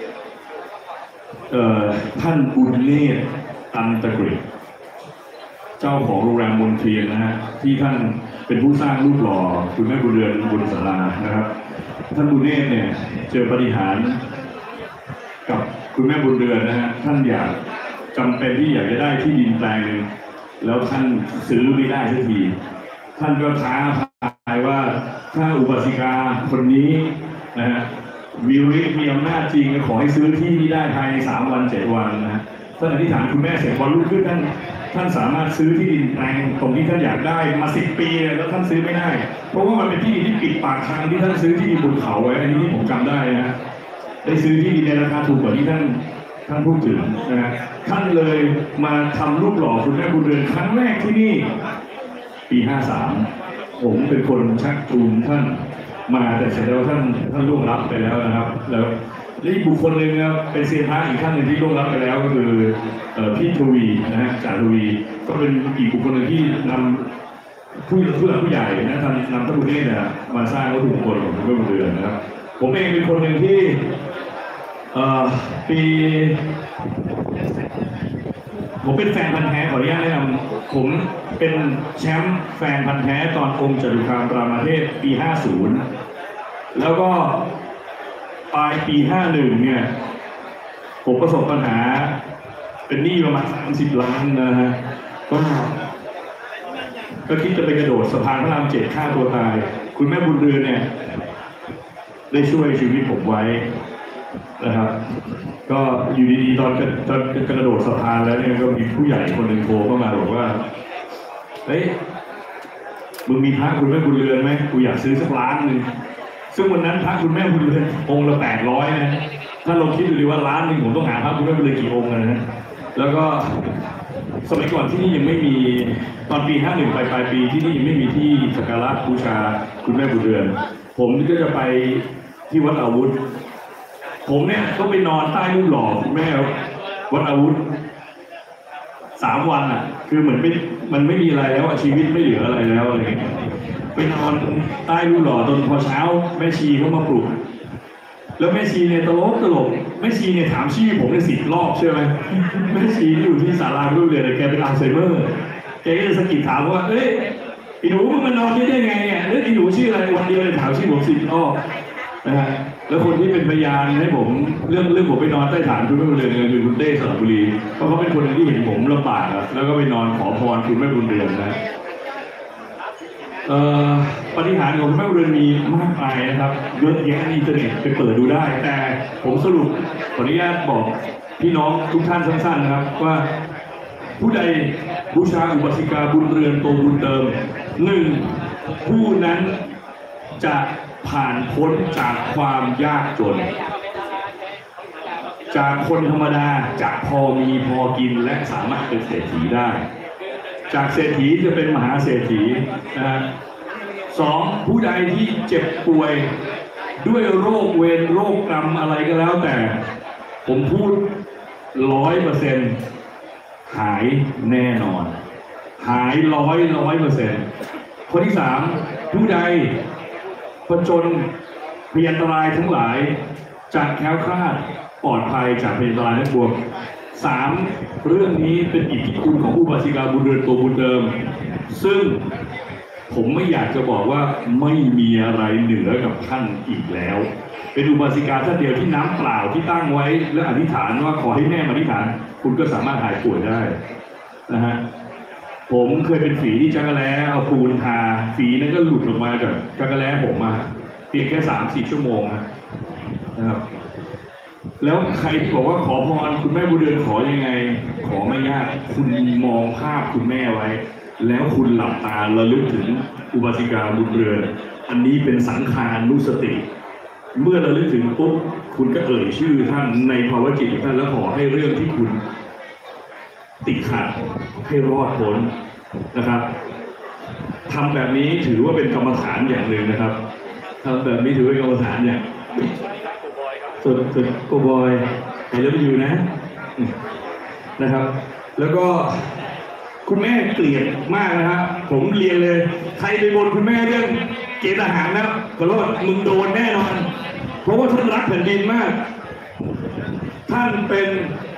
ท่านบุญเนตรตันตะกฤษเจ้าของโรงแรมมนเทียนนะฮะที่ท่านเป็นผู้สร้างรูปหล่อคุณแม่บุญเรือนบุญศาลานะครับท่านบุญเนตรเนี่ยเจอปาฏิหาริย์กับคุณแม่บุญเรือนนะฮะท่านอยากจำเป็นที่อยากจะได้ที่ดินแปลงหนึ่งแล้วท่านซื้อไม่ได้สักทีท่านก็ท้าทายว่าถ้าอุบาสิกาคนนี้นะฮะมีฤทธิ์มีอำนาจจริงขอให้ซื้อที่นี้ได้ภายใน3 วัน 7 วันนะท่านอธิษฐานคุณแม่เสร็จวันรุ่งขึ้นท่านสามารถซื้อที่ดินแปลงตรงที่ท่านอยากได้มา10 ปีแล้วท่านซื้อไม่ได้เพราะว่ามันเป็นที่ดินที่ปิดปากทางที่ท่านซื้อที่ดินบนเขาไว้อันนี้ที่ผมจำได้นะได้ซื้อที่ดินในราคาถูกกว่าที่ท่านท่านพูดถึงนะฮะท่านเลยมาทำรูปหล่อคุณแม่บุญเรือนครั้งแรกที่นี่ปี 53ผมเป็นคนชักจูงท่านมาแต่เสร็จแล้วท่านล่วงลับไปแล้วนะครับแล้วอีกบุคคลหนึ่งนะครับเป็นเซียนพระอีกท่านหนึ่งที่ล่วงลับไปแล้วก็คือพี่ทวีนะฮะจ่าทวีก็เป็นอีกบุคคลหนึ่งที่นำผู้หลักผู้ใหญ่นะท่านนำท่านบุญเนตรมาสร้างวัตถุมงคลของคุณแม่บุญเรือนนะครับผมเองเป็นคนหนึ่งที่ผมเป็นแฟนพันธุ์แท้ขออนุญาตแนะนำผมเป็นแชมป์แฟนพันธุ์แท้ตอนองค์จตุคามรามเทพปี 50แล้วก็ปลายปี 51เนี่ยผมประสบปัญหาเป็นหนี้ประมาณ30 ล้านนะฮะก็คิดจะไปกระโดดสะพานพระราม 7ฆ่าตัวตายคุณแม่บุญเรือนเนี่ยได้ช่วยชีวิตผมไว้นะครับก็อยู่ดีๆตอนกระโดดสะพานแล้วเนี่ยก็มีผู้ใหญ่คนหนึ่งโทรเข้ามาบอกว่าเฮ้ยมึงมีพระคุณแม่บุญเรือนไหมกูอยากซื้อสักล้านหนึ่งซึ่งวันนั้นพระคุณแม่บุญเรือนองค์ละ800นะถ้าลองคิดดูดิว่าล้านหนึ่งผมต้องหาพระคุณแม่บุญเรือนกี่องค์นะแล้วก็สมัยก่อนที่นี่ยังไม่มีตอนปี 51ปลายปีที่นี่ยังไม่มีที่สักการะบูชาคุณแม่บุญเรือนผมก็จะไปที่วัดอาวุธผมเนี่ยต้องไปนอนใต้รูปหล่อคุณแม่วัดอาวุธ3 วันอ่ะคือเหมือนมันไม่มีอะไรแล้วชีวิตไม่เหลืออะไรแล้วอะไรเงี้ยไปนอนใต้รูปหล่อจนพอเช้าแม่ชีเขามาปลุกแล้วแม่ชีเนี่ยตลกแม่ชีเนี่ยถามชื่อผมได้10 รอบใช่ไหมแม่ชีอยู่ที่ศาลารูปเรือนแกเป็นอัลไซเมอร์แกก็จะสะกิดถามว่าเอ้ยไอ้หนูมึงมานอนได้ไงเนี่ยแล้วไอ้หนูชื่ออะไรวันเดียวเลยถามชื่อผม10 รอบนะฮะแล้วคนที่เป็นพยานให้ผมเรื่องผมไปนอนใต้ฐานคุณแม่บุญเรือนคือคุณเต้สระบุรีเพราะเขาเป็นคนที่เห็นผมลำบากแล้วก็ไปนอนขอพรคุณแม่บุญเรือนนะปฏิหารย์ของคุณแม่บุญเรือนมีมากมายนะครับเยอะแยะในอินเทอร์เน็ตไปเปิดดูได้แต่ผมสรุปขออนุญาตบอกพี่น้องทุกท่านสั้นๆนะครับว่าผู้ใดบูชาอุบาสิกาบุญเรือนโตบุญเติม1ผู้นั้นจะผ่านพ้นจากความยากจนจากคนธรรมดาจะพอมีพอกินและสามารถเป็นเศรษฐีได้จากเศรษฐีจะเป็นมหาเศรษฐีนะฮะ2ผู้ใดที่เจ็บป่วยด้วยโรคเวรโรคกรรมอะไรก็แล้วแต่ผมพูด 100% หายแน่นอนหาย100%คนที่3ผู้ใดผจญพยันตรายทั้งหลายจะแคล้วคลาดปลอดภัยจากพยันตรายทั้งปวง3เรื่องนี้เป็นอิทธิคุณของอุบาสิกาบุญเรือนตัวบุญเดิมซึ่งผมไม่อยากจะบอกว่าไม่มีอะไรเหนือกับท่านอีกแล้วเป็นอุบาสิกาท่านเดียวที่น้ำเปล่าที่ตั้งไว้และอธิษฐานว่าขอให้แม่มาอธิษฐานคุณก็สามารถหายป่วยได้นะฮะผมเคยเป็นฝีที่จักรแล้เอาปูนทาฝีนั้นก็หลุดออกมาจากจักรแล้ผมมาเพียงแค่ 3-4 ชั่วโมงนะครับแล้วใครบอกว่าขอพรคุณแม่บุญเรือนขอยังไงขอไม่ยากคุณมองภาพคุณแม่ไว้แล้วคุณหลับตาระลึกถึงอุบาสิกาบุญเรือนอันนี้เป็นสังขารนุสติเมื่อระลึกถึงปุ๊บคุณก็เอ่ยชื่อท่านในภาวะจิตของท่านแล้วขอให้เรื่องที่คุณติดขัดให้รอดพ้นนะครับทำแบบนี้ถือว่าเป็นกรรมฐานอย่างหนึ่งนะครับทำแบบนี้ถือเป็นกรรมฐานอย่างสุดโกบอยไอ้เลิฟยูนะครับแล้วก็คุณแม่เกลียดมากนะครับผมเรียนเลยใครไปบนคุณแม่เรื่องเกณฑ์ทหารนะขอโทษมึงโดนแน่นอนเพราะว่าท่านรักแผ่นดินมากท่านเป็น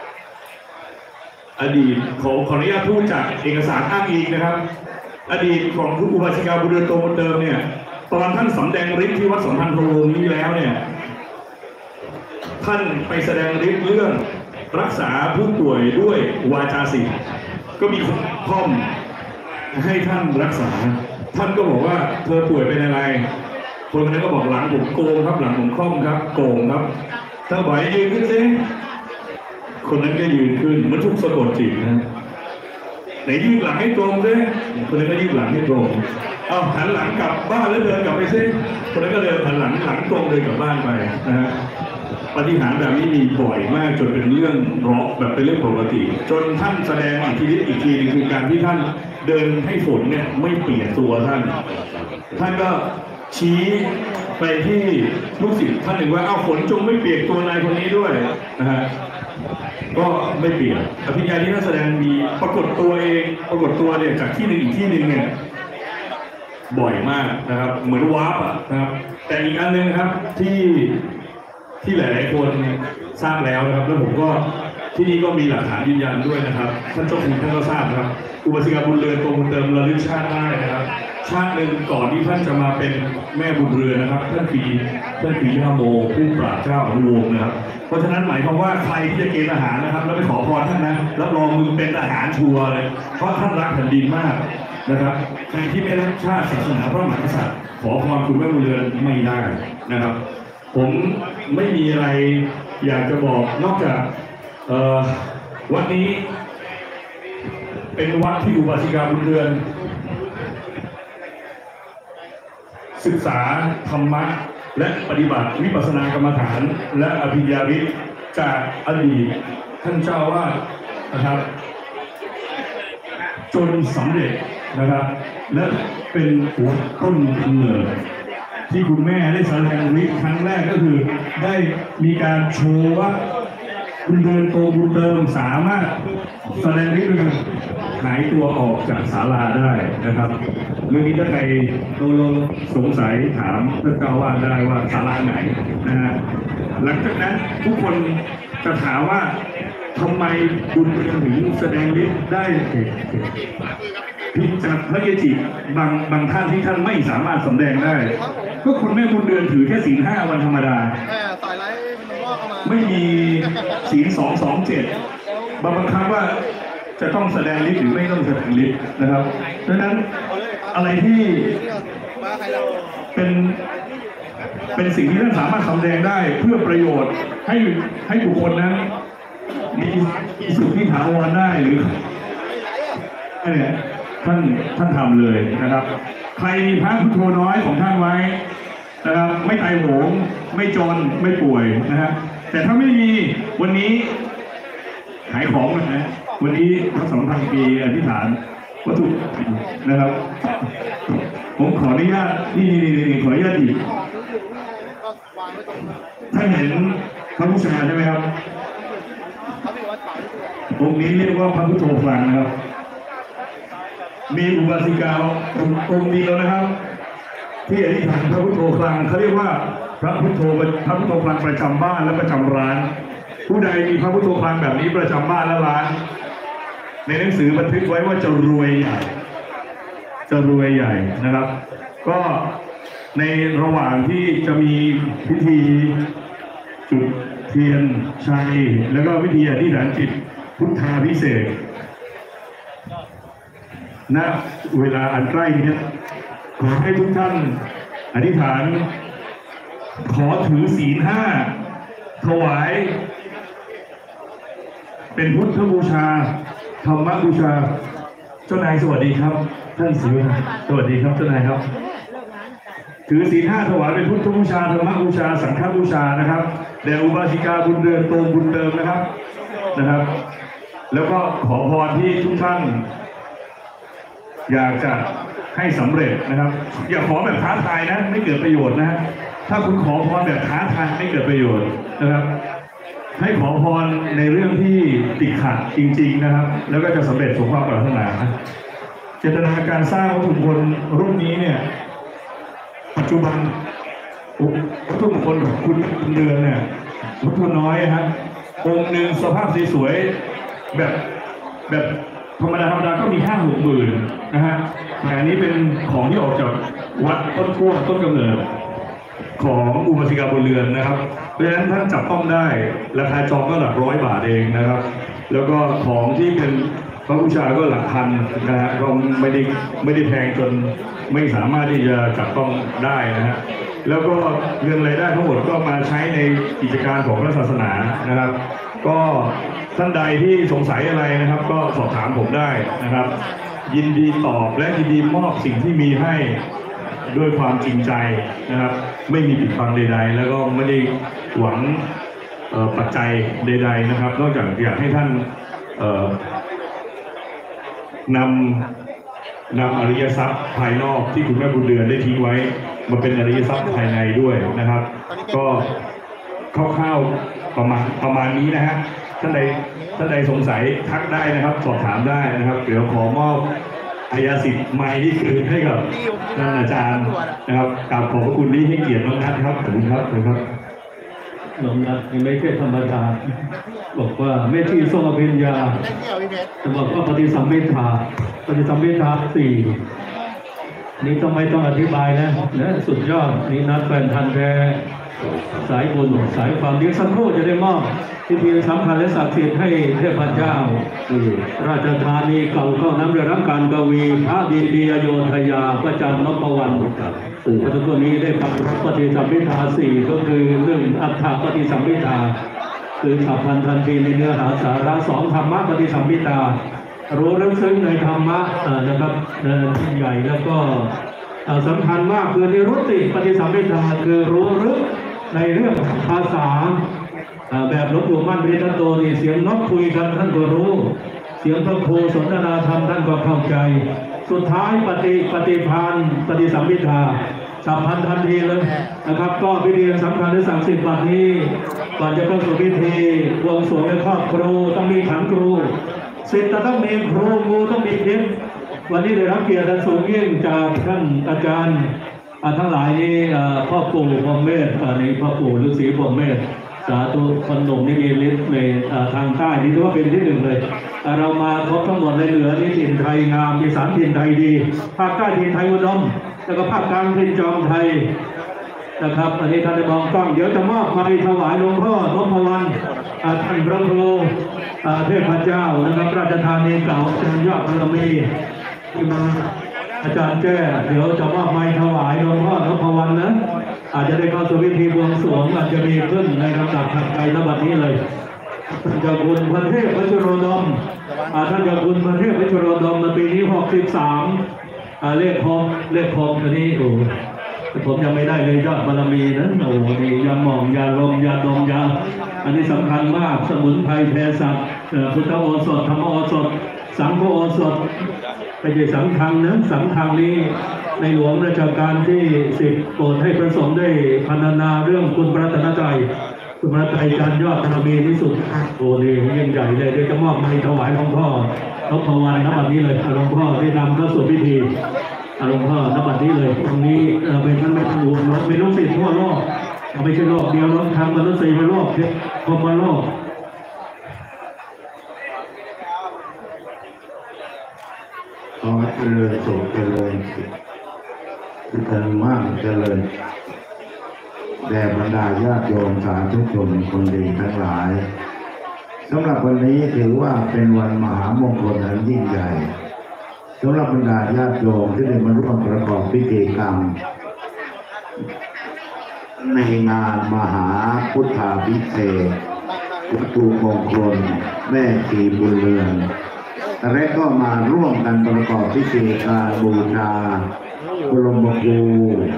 อดีตขออนุญาตพูดจากเอกสารอ้างอิงนะครับอดีตของผู้อุบาสิกาบุญเรือนโตบุญเติมเนี่ยตอนท่านสำแดงฤทธิ์ที่วัดสัมพันธวงศ์นี้แล้วเนี่ยท่านไปแสดงฤทธิ์เรื่องรักษาผู้ป่วยด้วยวาจาสิทธิ์ก็มีคนค่อมให้ท่านรักษาท่านก็บอกว่าเธอป่วยเป็นอะไรคนนั้นก็บอกหลังผมโกงครับหลังผมค่อมครับโกงครับเธอไหวยืนขึ้นสิคนนั้นก็ยืนขึ้นมันทุกสะกดจิตนะไหนยืนหลังให้ตรงสิคนนั้นก็ยืนหลังให้ตรงเอาหันหลังกลับบ้านแล้วเดินกลับไปสิคนนั้นก็เดินหันหลังตรงเดินกลับบ้านไปนะฮะปาฏิหาริย์แบบนี้มีบ่อยมากจนเป็นเรื่องร็อกแบบเป็นเรื่องปกติ จนท่านแสดงอิทธิฤทธิ์อีกทีนึงคือการที่ท่านเดินให้ฝนเนี่ยไม่เปียกตัวท่านก็ชี้ไปที่ลูกศิษย์ท่านหนึ่งว่าเอาฝนจงไม่เปียกตัวนายคนนี้ด้วยนะฮะก็ไม่เปียกอภิญญาที่ท่านแสดงมีปรากฏตัวเองปรากฏตัวเนี่ยจากที่หนึ่งอีกที่หนึ่งเนี่ยบ่อยมากนะครับเหมือนวาร์ปนะครับแต่อีกอันหนึ่งนะครับที่หลายๆคนทราบแล้วนะครับแล้วผมก็ที่นี่ก็มีหลักฐานยืนยันด้วยนะครับท่านเจ้าคุณท่านก็ทราบนะครับอุบาสิกาบุญเรือนตัวบุญเติมระลึกชาติได้นะครับชาติหนึ่งก่อนที่ท่านจะมาเป็นแม่บุญเรือนนะครับท่านคือย่าโมผู้ปราบเจ้าอนุวงศ์นะครับเพราะฉะนั้นหมายความว่าใครที่จะเกณฑ์ทหารนะครับแล้วไปขอพรท่านนะรับรองมึงเป็นทหารชัวร์เลยเพราะท่านรักแผ่นดินมากนะครับใครที่ไม่รักชาติศาสนาพระมหากษัตริย์ขอพรคุณแม่บุญเรือนไม่ได้นะครับผมไม่มีอะไรอยากจะบอกนอกจากวัดนี้เป็นวัดที่อุบาสิกาบุญเรือนศึกษาธรรมะและปฏิบัติวิปัสสนากรรมฐานและอภิญญาวิทย์จากอดีตท่านเจ้าวาดนะครับจนสำเร็จนะครับและเป็นหัวต้นกำเนิดที่คุณแม่ได้แสดงฤทธิ์ครั้งแรกก็คือได้มีการโชว์ว่าบุญเรือนโตบุญเติมสามารถแสดงฤทธิ์ด้วยกันหายตัวออกจากศาลาได้นะครับเรื่องนี้ถ้าใครสงสัยถามท่านเจ้าว่าได้ว่าศาลาไหนนะฮะหลังจากนั้นทุกคนจะถามว่าทำไมบุญเรือนถึงแสดงฤทธิ์ได้ผิดจากพระเกจิบางท่านที่ท่านไม่สามารถสำแดงได้ก็คุณแม่บุญเรือนถือแค่ศีล 5 วันธรรมดาไม่มีศีล 227บังคับว่าจะต้องแสดงฤทธิ์หรือไม่ต้องแสดงฤทธิ์นะครับดังนั้นอะไรที่เป็นสิ่งที่ท่านสามารถสำแดงได้เพื่อประโยชน์ให้บุคคลนั้นมีสุขที่ถาวรได้หรือเนี่ยท่านทำเลยนะครับใครมีพระพุทโธน้อยของท่านไว้นะครับไม่ตายโหงไม่จนไม่ป่วยนะฮะแต่ถ้าไม่มีวันนี้ขายของนะวันนี้พระ2,000 ปีอธิษฐานวัตถุนะครับผมขออนุญาตนี่ขออนุญาตอีกท่านเห็นพระพุทธาใช่ไหมครับองค์นี้เรียกว่าพระพุทโธพลังนะครับมีอุบาสิกาองค์เดียวนะครับที่อธิษฐานพระพุทโธพลังเขาเรียกว่าพระพุทโธพลังประจำบ้านและประจำร้านผู้ใดมีพระพุทโธพลังแบบนี้ประจำบ้านและร้านในหนังสือบันทึกไว้ว่าจะรวยใหญ่นะครับก็ในระหว่างที่จะมีพิธีจุดเทียนชัยแล้วก็พิธีอธิษฐานจิตพุทธาภิเษกณเวลาอันใกล้นี้ขอให้ทุกท่านอธิษฐานขอถือศีล 5ถวายเป็นพุทธบูชาธรรมบูชาเจ้านายสวัสดีครับท่านศิวะสวัสดีครับเจ้านายครับถือศีล 5ถวายเป็นพุทธบูชาธรรมบูชาสังฆบูชานะครับแด่อุบาสิกาบุญเรือนโตบุญเติมนะครับแล้วก็ขอพรที่ทุกท่านอยากจะให้สำเร็จนะครับอย่าขอแบบท้าทายนะไม่เกิดประโยชน์นะถ้าคุณขอพรแบบท้าทายไม่เกิดประโยชน์นะครับให้ขอพรในเรื่องที่ติดขัดจริงๆนะครับแล้วก็จะสำเร็จสมความปรารถนาเจตนาการสร้างวัตถุมงคลรุ่นนี้เนี่ยปัจจุบันวัตถุมงคลของคุณเดือนเนี่ยวัตถุน้อยครับองค์หนึ่งสภาพสวยๆแบบธรรมดาก็มี 5-6 หมื่นนะฮะแต่อันนี้เป็นของที่ออกจากวัดต้นขั้วต้นกำเนิดของอุบาสิกาบุญเรือนนะครับเพราะฉะนั้นท่านจับต้องได้ราคาจองก็หลัก100 บาทเองนะครับแล้วก็ของที่เป็นพระบูชาก็หลักพันนะฮะก็ไม่ได้แพงจนไม่สามารถที่จะจับต้องได้นะฮะแล้วก็เงินรายได้ทั้งหมดก็มาใช้ในกิจการของพระศาสนานะครับก็ท่านใดที่สงสัยอะไรนะครับก็สอบถามผมได้นะครับยินดีตอบและยินดีมอบสิ่งที่มีให้ด้วยความจริงใจนะครับไม่มีปิดบังใดๆแล้วก็ไม่ได้หวังปัจจัยใดๆนะครับนอกจากอยากให้ท่านนำอริยทรัพย์ภายนอกที่คุณแม่บุญเดือนได้ทิ้งไว้มาเป็นอริยทรัพย์ภายในด้วยนะครับ ก็คร่าวๆประมาณนี้นะฮะท่านใดสงสัยทักได้นะครับสอบถามได้นะครับเดี๋ยวขอมอบอายาสิทธิ์ไม้ที่คืนให้กับท่านอาจารย์นะครับกราบขอบพระคุณที่ให้เกียรติน้องนัทครับขอบคุณครับนะครับน้องนัทยังไม่ใช่ธรรมดาบอกว่าแม่ชีทรงอภิญญาจะบอกว่าปฏิสัมภิทาสี่นี่ต้องไม่ต้องอธิบายนะสุดยอดนี่นัดแฟนทันแท้สายบุญสายความดีสักครู่จะได้มอบพิธีสำคัญและศักดิ์สิทธิ์ให้เทพเจ้าราชธานีเก่าเข้าน้ำได้รับการกวีพระดีดีอโยธยาประจำนพวรรณพระตัวนี้ได้ฟังปฏิสัมภิทาสี่ก็คือเรื่องอัฏฐปฏิสัมภิทาคือฉับพลันทันทีในเนื้อหาสาระสองธรรมะปฏิสัมภิทารู้ลึกซึ้งในธรรมะนะครับที่ใหญ่แล้วก็สำคัญมากคือนิรุตติปฏิสัมภิทาคือรู้ลึกในเรื่องภาษาแบบหลวงปู่มั่นพิทัตโตนี่เสียงนกคุยกันท่านก็รู้เสียงพระโคสนทนาธรรมท่านก็เข้าใจสุดท้ายปฏิภาณปฏิสัมภิทาฉับพลันทันทีเลยนะครับก็พิธีสำคัญและศักดิ์สิทธิ์บัดนี้ก่อนจะเข้าสู่พิธีบวงสรวงและครอบครูต้องมีขันครูศิษย์ต้องมีครูต้องมีทิศวันนี้ได้รับเกียรติสูงยิ่งจากท่านอาจารย์ทั้งหลายนี้พ่อปู่พรหมเมธนี่พ่อปู่ฤาษีพรหมเมธสาธุคนหนุ่มนี่มีฤทธิ์ในทางใต้นี่ถือว่าเป็นที่หนึ่งเลยเรามาครบทั้งหมดในเหลือนี่ถิ่นไทยงามมีสารถิ่นไทยดีภาคใต้ถิ่นไทยอุดมแล้วก็ภาคกลางถิ่นจอมไทยนะครับอันนี้ท่านได้มองกล้องเดี๋ยวจะมอบไปถวายหลวงพ่อนพวรรณท่านพระครูเทพเจ้านะครับราชธานีเก่าอาจารย์ยอดบารมีที่มาอาจารย์แก้เดี๋ยวจะมอบไม้ถวายหลวงพ่อนพวรรณนะอาจจะได้เข้าสู่พิธีบวงสรวงอาจจะมีขึ้นในลำดับถัดไปณบัดนี้เลยท่านเจ้าคุณพระเทพวชิโรดมท่านเจ้าคุณพระเทพวชิโรดมในปีนี้63เลขพงอันนี้โอ้ผมยังไม่ได้เลยยอดบารมีนะโอ้นี่ยาหม่องยาลมยาดมยาอันนี้สำคัญมากสมุนไพรเภสัชพุทธโอสถธรรมโอสถสังฆโอสถไม่ใช่สังฆังนะสังฆังนี้ในหลวงรัชกาลที่10โปรดให้พระสงฆ์ได้พรรณนาเรื่องคุณพระรัตนตรัยคุณพระไตรการยอดบารมีที่สุดโอ้นี่ยิ่งใหญ่เลยเดี๋ยวจะมอบไม้ถวายหลวงพ่อนพวรรณณบัดนี้เลยหลวงพ่อได้นำเข้าสู่พิธีหลวงพ่อณบัดนี้เลยตรงนี้เป็นท่านไม่ต้องห่วงเป็นลูกศิษย์ทั่วโลกไม่ใช่โลกเดียวทั้งทางมนุษย์โลกพรหมโลกขอเจริญสุขเจริญมั่งเจริญแด่บรรดาญาติโยมสาธุชนคนดีทั้งหลายสำหรับวันนี้ถือว่าเป็นวันมหามงคลอันยิ่งใหญ่สำหรับบรรดาญาติโยมที่ได้มาร่วมประกอบพิธีกรรมในงานมหาพุทธาภิเษกวัตถุมงคลแม่ชีบุญเรือนและก็มาร่วมกันประกอบพิธีการบูชาบรมครู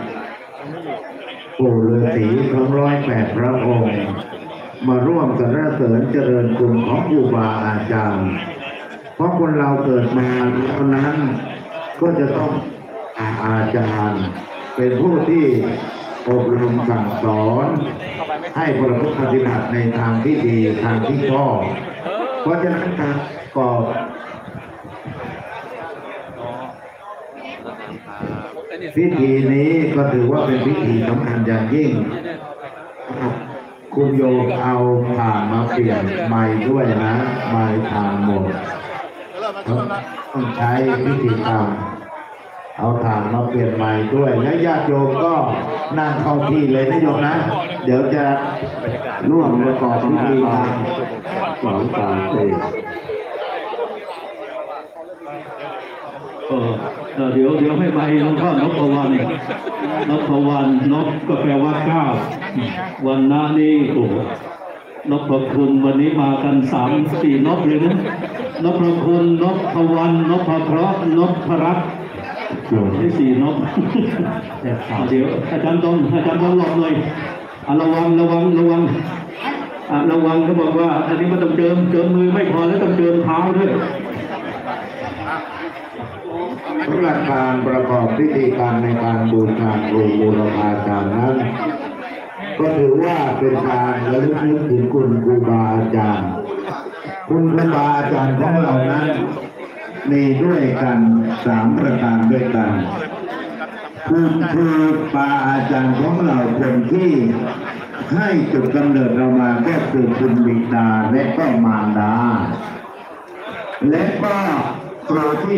ปู่ฤาษี208 พระองค์มาร่วมสรรเสริญเจริญคุณของครูบาอาจารย์เพราะคนเราเกิดมาเท่านั้นก็จะต้องอาจารย์เป็นผู้ที่อบรมสั่งสอนให้ประพฤติปฏิบัติในทางที่ดีทางที่ชอบเพราะฉะนั้นการก่อพิธีนี้ก็ถือว่าเป็นพิธีสำคัญอย่างยิ่งคุณโยมเอาถ่านมาเปลี่ยนไม้ด้วยนะไม้ถ่านหมดต้องใช้พิธีกรรมเอาถ่านมาเปลี่ยนไม้ด้วยและญาติโยมก็นั่งเข้าที่เลยนะโยมนะเดี๋ยวจะร่วมประกอบพิธีการสองสามสี่เดี๋ยวให้ใบหลวงพ่อนพวรรณนกก็แปลว่าเก้าวันน้านี่โอ้นพคุณวันนี้มากัน3-4 นกเลยนะนพคุณนพวรรณนพเคราะห์นพรัตน์ที่4 นกเดี๋ยวอาจารย์ต้องหลบหน่อยระวังระวังเขาบอกว่าอันนี้มันต้องเจิมมือไม่พอแล้วต้องเจิมเท้าด้วยสำหรับการประกอบพิธีการในการบูชาครูบูรพาจารย์นั้นก็ถือว่าเป็นการระลึกนึกถึงคุณครูบาอาจารย์คุณครูบาอาจารย์ของเรานั้นมีด้วยกัน3 ประการด้วยกันคุณครูบาอาจารย์ของเราคนที่ให้จุดกำเนิดเรามาก็คือคุณบิดาและก็มารดาและก็ครูที่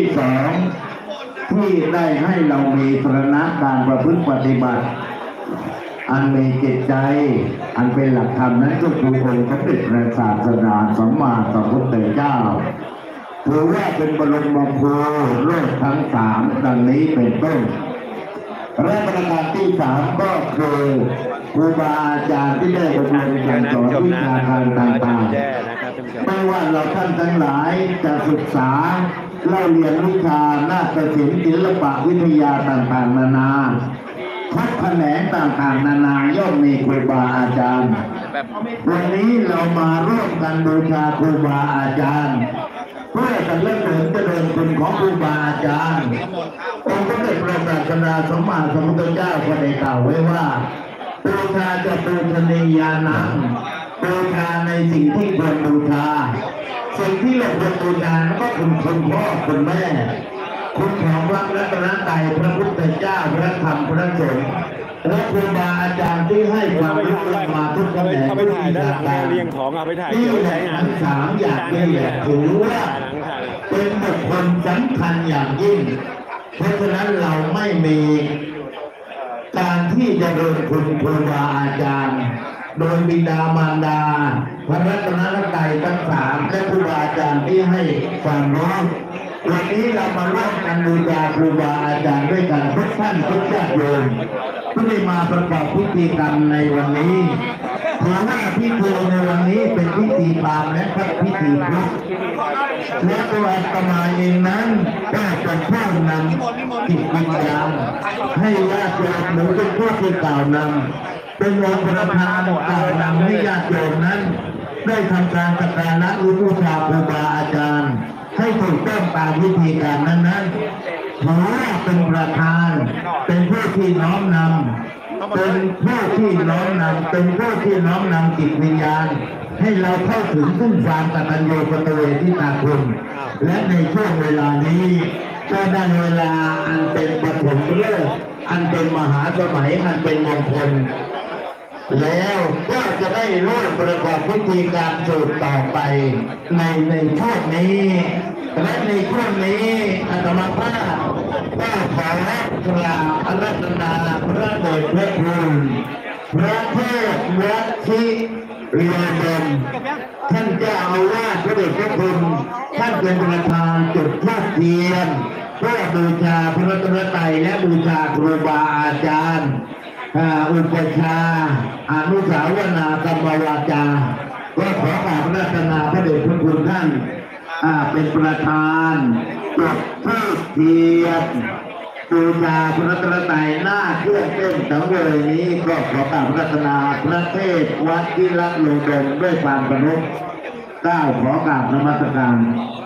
2ที่ได้ให้เรามีสรณะการประพฤติปฏิบัติอันมีจิตใจอันเป็นหลักธรรมนั้นก็คือองค์พระพุทธศาสนาสัมมาสัมพุทธเจ้าถือว่าเป็นบรมครูโลกทั้ง3ดังนี้เป็นต้นและประการที่3ก็คือครูบาอาจารย์ที่ได้อบรมสั่งสอนวิชาการต่างๆไม่ว่าเราท่านทั้งหลายจะศึกษาเล่าเรียนวิชานาฏศิลป์ศิลปะวิทยาต่างๆนานาทุกแขนงต่างๆนานาย่อมมีครูบาอาจารย์วันนี้เรามาร่วมกันบูชาครูบาอาจารย์เพื่อจะเลื่อนเถิดเจริญคุณของครูบาอาจารย์องค์พระเดชพระศาสดาสัมมาสัมพุทธเจ้าก็ได้กล่าวไว้ว่าบูชาจะบูชนียานังบูชาในสิ่งที่ควรบูชาสิ่งที่เราควรบูชาก็คือคุณพ่อคุณแม่คุณของพระรัตนตรัยพระพุทธเจ้าพระธรรมพระสงฆ์และครูบาอาจารย์ที่ให้ความรู้มาทุกแขนงทุกวิชาการที่แห่งทั้ง3อย่างนี้ถือว่าเป็นบุคคลสำคัญอย่างยิ่งเพราะฉะนั้นเราไม่มีการที่จะเดินคุณครูบาอาจารย์โดยบิดามารดาพระรัตนตรัยทั้ง3และครูบาอาจารย์ที่ให้ความรู้วันนี้เรามาร่วมกันบูชาครูบาอาจารย์ด้วยกันทุกท่านทุกญาติโยมที่ได้มาประกอบพิธีกรรมในวันนี้ถือว่าพิธีในวันนี้เป็นพิธีพราหมณ์และพิธีพุทธและตัวอาตมาเองนั้นก็เป็นผู้นำจิตวิญญาณให้ญาติโยมหรือเป็นผู้ที่กล่าวนำเป็นองค์ประธานกล่าวนำให้ญาติโยมนั้นได้ทำการสักการะบูชาครูบาอาจารย์ให้ถูกต้องตามวิธีการนั้นถือว่าเป็นประธานเป็นผู้ที่น้อมนำเป็นผู้ที่น้อมนำเป็นผู้ที่น้อมนำจิตวิญญาณให้เราเข้าถึงซึ่งความกตัญญูกตเวทิตาคุณและในช่วงเวลานี้ก็ได้เวลาอันเป็นปฐมฤกษ์อันเป็นมหาสมัยอันเป็นมงคลแล้วก็จะได้ร่วมประกอบพิธีการสืบต่อไปในช่วงนี้และในช่วงนี้อาตมาภาพก็ขอกราบอาราธนาพระเดชพระคุณพระเทพวัชิรยดลท่านเจ้าอาวาสพระเดชพระคุณท่านเป็นประธานจุดธูปเทียนเพื่อบูชาพระรัตนตรัยและบูชาครูบาอาจารย์อุปชาอนุสาวนาธรรมวาจาก็ขอกราบรัตนาพระเดชพระคุณท่านเป็นประธานจุดธูปเทียนบูชาพระรัตนตรัยหน้าเครื่องเส้นสังเวยนี้ก็ขอกราบรัตนาพระเทพวัชิรโลดมด้วยความเคารพขอกราบนมัสการ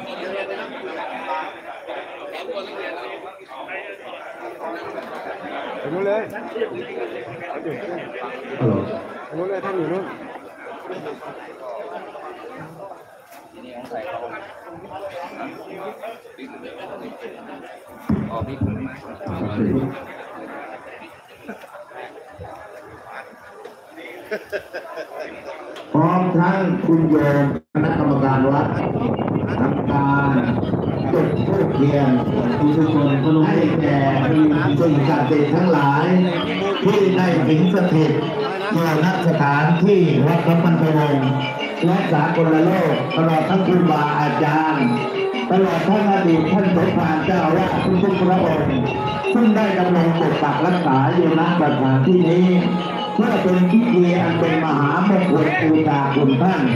ไปนู้นเลยไปนู้นเลยท่านอยู่นู้นพร้อมทั้งคุณโยมคณะกรรมการวัดทำการจุดธูปเทียนให้แก่สิ่งศักดิ์สิทธิ์ทั้งหลายที่ได้สิงสถิตอยู่ณสถานที่วัดสัมพันธวงศ์และสากลโลกตลอดทั้งครูบาอาจารย์ตลอดทั้งอดีตท่านสมภารเจ้าว่าทุกพระองค์ซึ่งได้ดำรงปกปักรักษาอยู่ณสถานที่นี้เพื่อเป็นพิธีอันเป็นมหามงคลบูชาคุณท่าน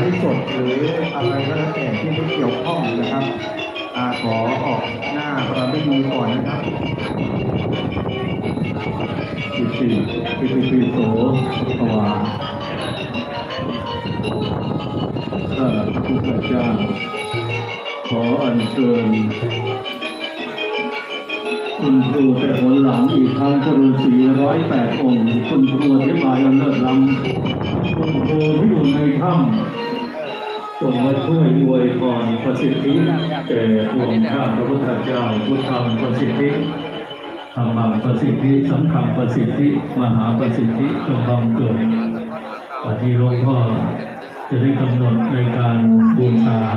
ฟ์สดหรืออะไรก็แล้วแต่ที่ไม่เกี่ยวข้องนะครับขอออกหน้าประพิธีก่อนนะครับอิติโสภวาข้าพระพุทธเจ้าขออัญเชิญคุณครูแต่ผลหลังอีกครั้งครู408 องค์คุณครูที่มาเลิศล้ำคุณครูที่อยู่ในถ้ำจงมาช่วยอวยพรประสิทธิแก่องค์ข้าพระพุทธเจ้าพุทธังประสิทธิธรรมังประสิทธิสังฆังประสิทธิมหาประสิทธิจงบังเกิดวันนี้หลวงพ่อจะได้กำหนดในการบูชา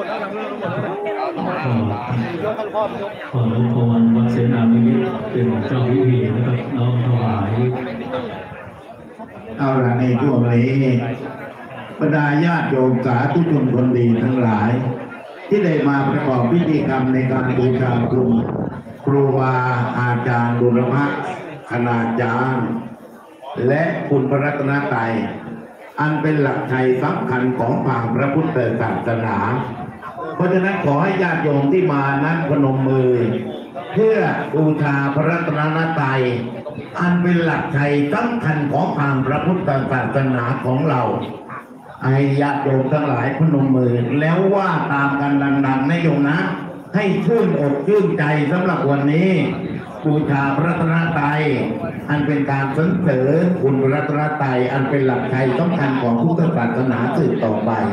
ขอหลวงพ่อวัดเสนามิตรเป็นเจ้าพิธีนะครับน้อมถวายเอาละในช่วงนี้บรรดาญาติโยมสาธุชนคนดีทั้งหลายที่ได้มาประกอบพิธีกรรมในการบูชาคุณครูบาอาจารย์บุรพคณาจารย์และคุณพระรัตนตรัยอันเป็นหลักชัยสำคัญของทางพระพุทธศาสนาเพราะฉะนั้นขอให้ญาติโยมที่มานั้นพนมมือเพื่อบูชาพระรัตนตรัยอันเป็นหลักชัยสำคัญของทางพระพุทธศาสนาของเราให้ญาติโยมทั้งหลายพนมมือแล้วว่าตามกันดังๆนะโยมนะให้ชื่นอกชื่นใจสำหรับวันนี้บูชาพระรัตนตรัยอันเป็นการสรรเสริญคุณพระรัตนตรัยอันเป็นหลักชัยสำคัญของพุทธศาสนาสืบต่อไป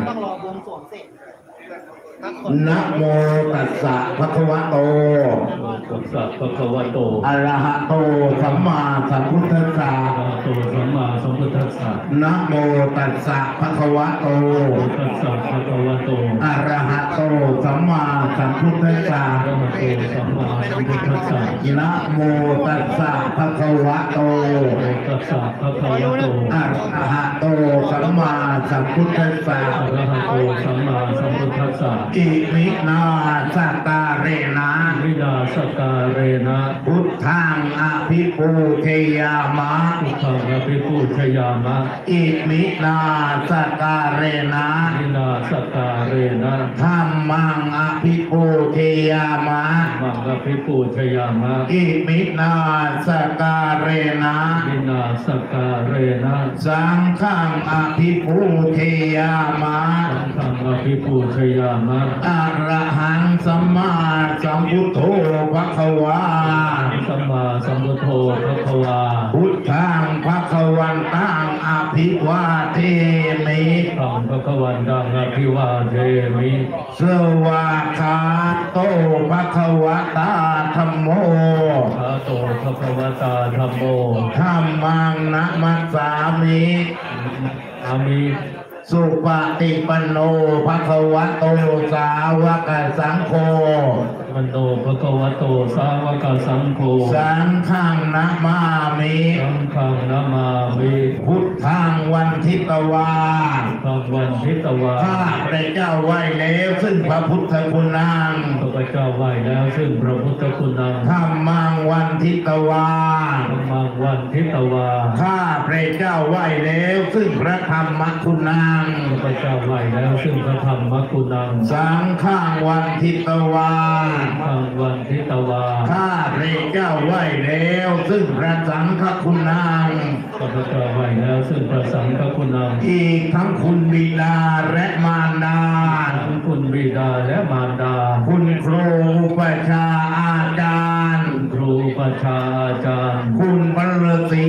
นะโมตัสสะภะคะวะโตตัสสะภะคะวะโตอะระหะโตสัมมาสัมพุทธัสสะอะระหะโตสัมมาสัมพุทธัสสะนะโมตัสสะภะคะวะโตตัสสะภะคะวะโตอะระหะโตสัมมาสัมพุทธัสสะอะระหะโตสัมมาสัมพุทธัสสะนะโมตัสสะภะคะวะโตตัสสะภะคะวะโตอะระหะโตสัมมาสัมพุทธัสสะอะระหะโตสัมมาสัมพุทธัสสะอิมินาสการเรนะวินาสการเรนะพุทธังอภิปูชยามะพุทธังอภิปูชยามะอิมินาสการเรนะวินาสการเรนะธัมมังอภิปูชยามะธัมมังอภิปูชยามะอิมินาสการเรนะวินาสการเรนะสังฆังอภิปูชยามะสังฆังอภิปูชยามะอะระหังสัมมาสัมพุทโธภควาสัมมาสัมพุทโธภควาพุทธังภควันตังอภิวาเทมิธัมภควันตังอภิวาเทมิสวากขาโตภควตาธัมโมภะโตภควตาธัมโมธัมมังนะมัสสามิอามิสุปฏิปันโนภควโตสาวกสังโฆปันโนภควโตสาวกสังโฆสังฆังนะมามิสังฆังนะมามิพุทธังวันทิตวาพุทธังวันทิตวาข้าพระเจ้าไหว้แล้วซึ่งพระพุทธคุณนางข้าพระเจ้าไหว้แล้วซึ่งพระพุทธคุณนางธัมมังวันทิตวาธัมมังวันทิตวาข้าพระเจ้าไหว้แล้วซึ่งพระธรรมคุณนางข้าพเจ้าไหว้แล้วซึ่งพระธรรมคุณังสังฆังวันทิตวาสังฆังวันทิตวาข้าพระเจ้าไหว้แล้วซึ่งพระสังฆคุณังข้าพเจ้าไหว้แล้วซึ่งพระสังฆคุณังอีกทั้งคุณบิดาและมารดาทั้งคุณบิดาและมารดาคุณครูประชาอาจารย์ครูประชาอาจารย์คุณพระฤาษี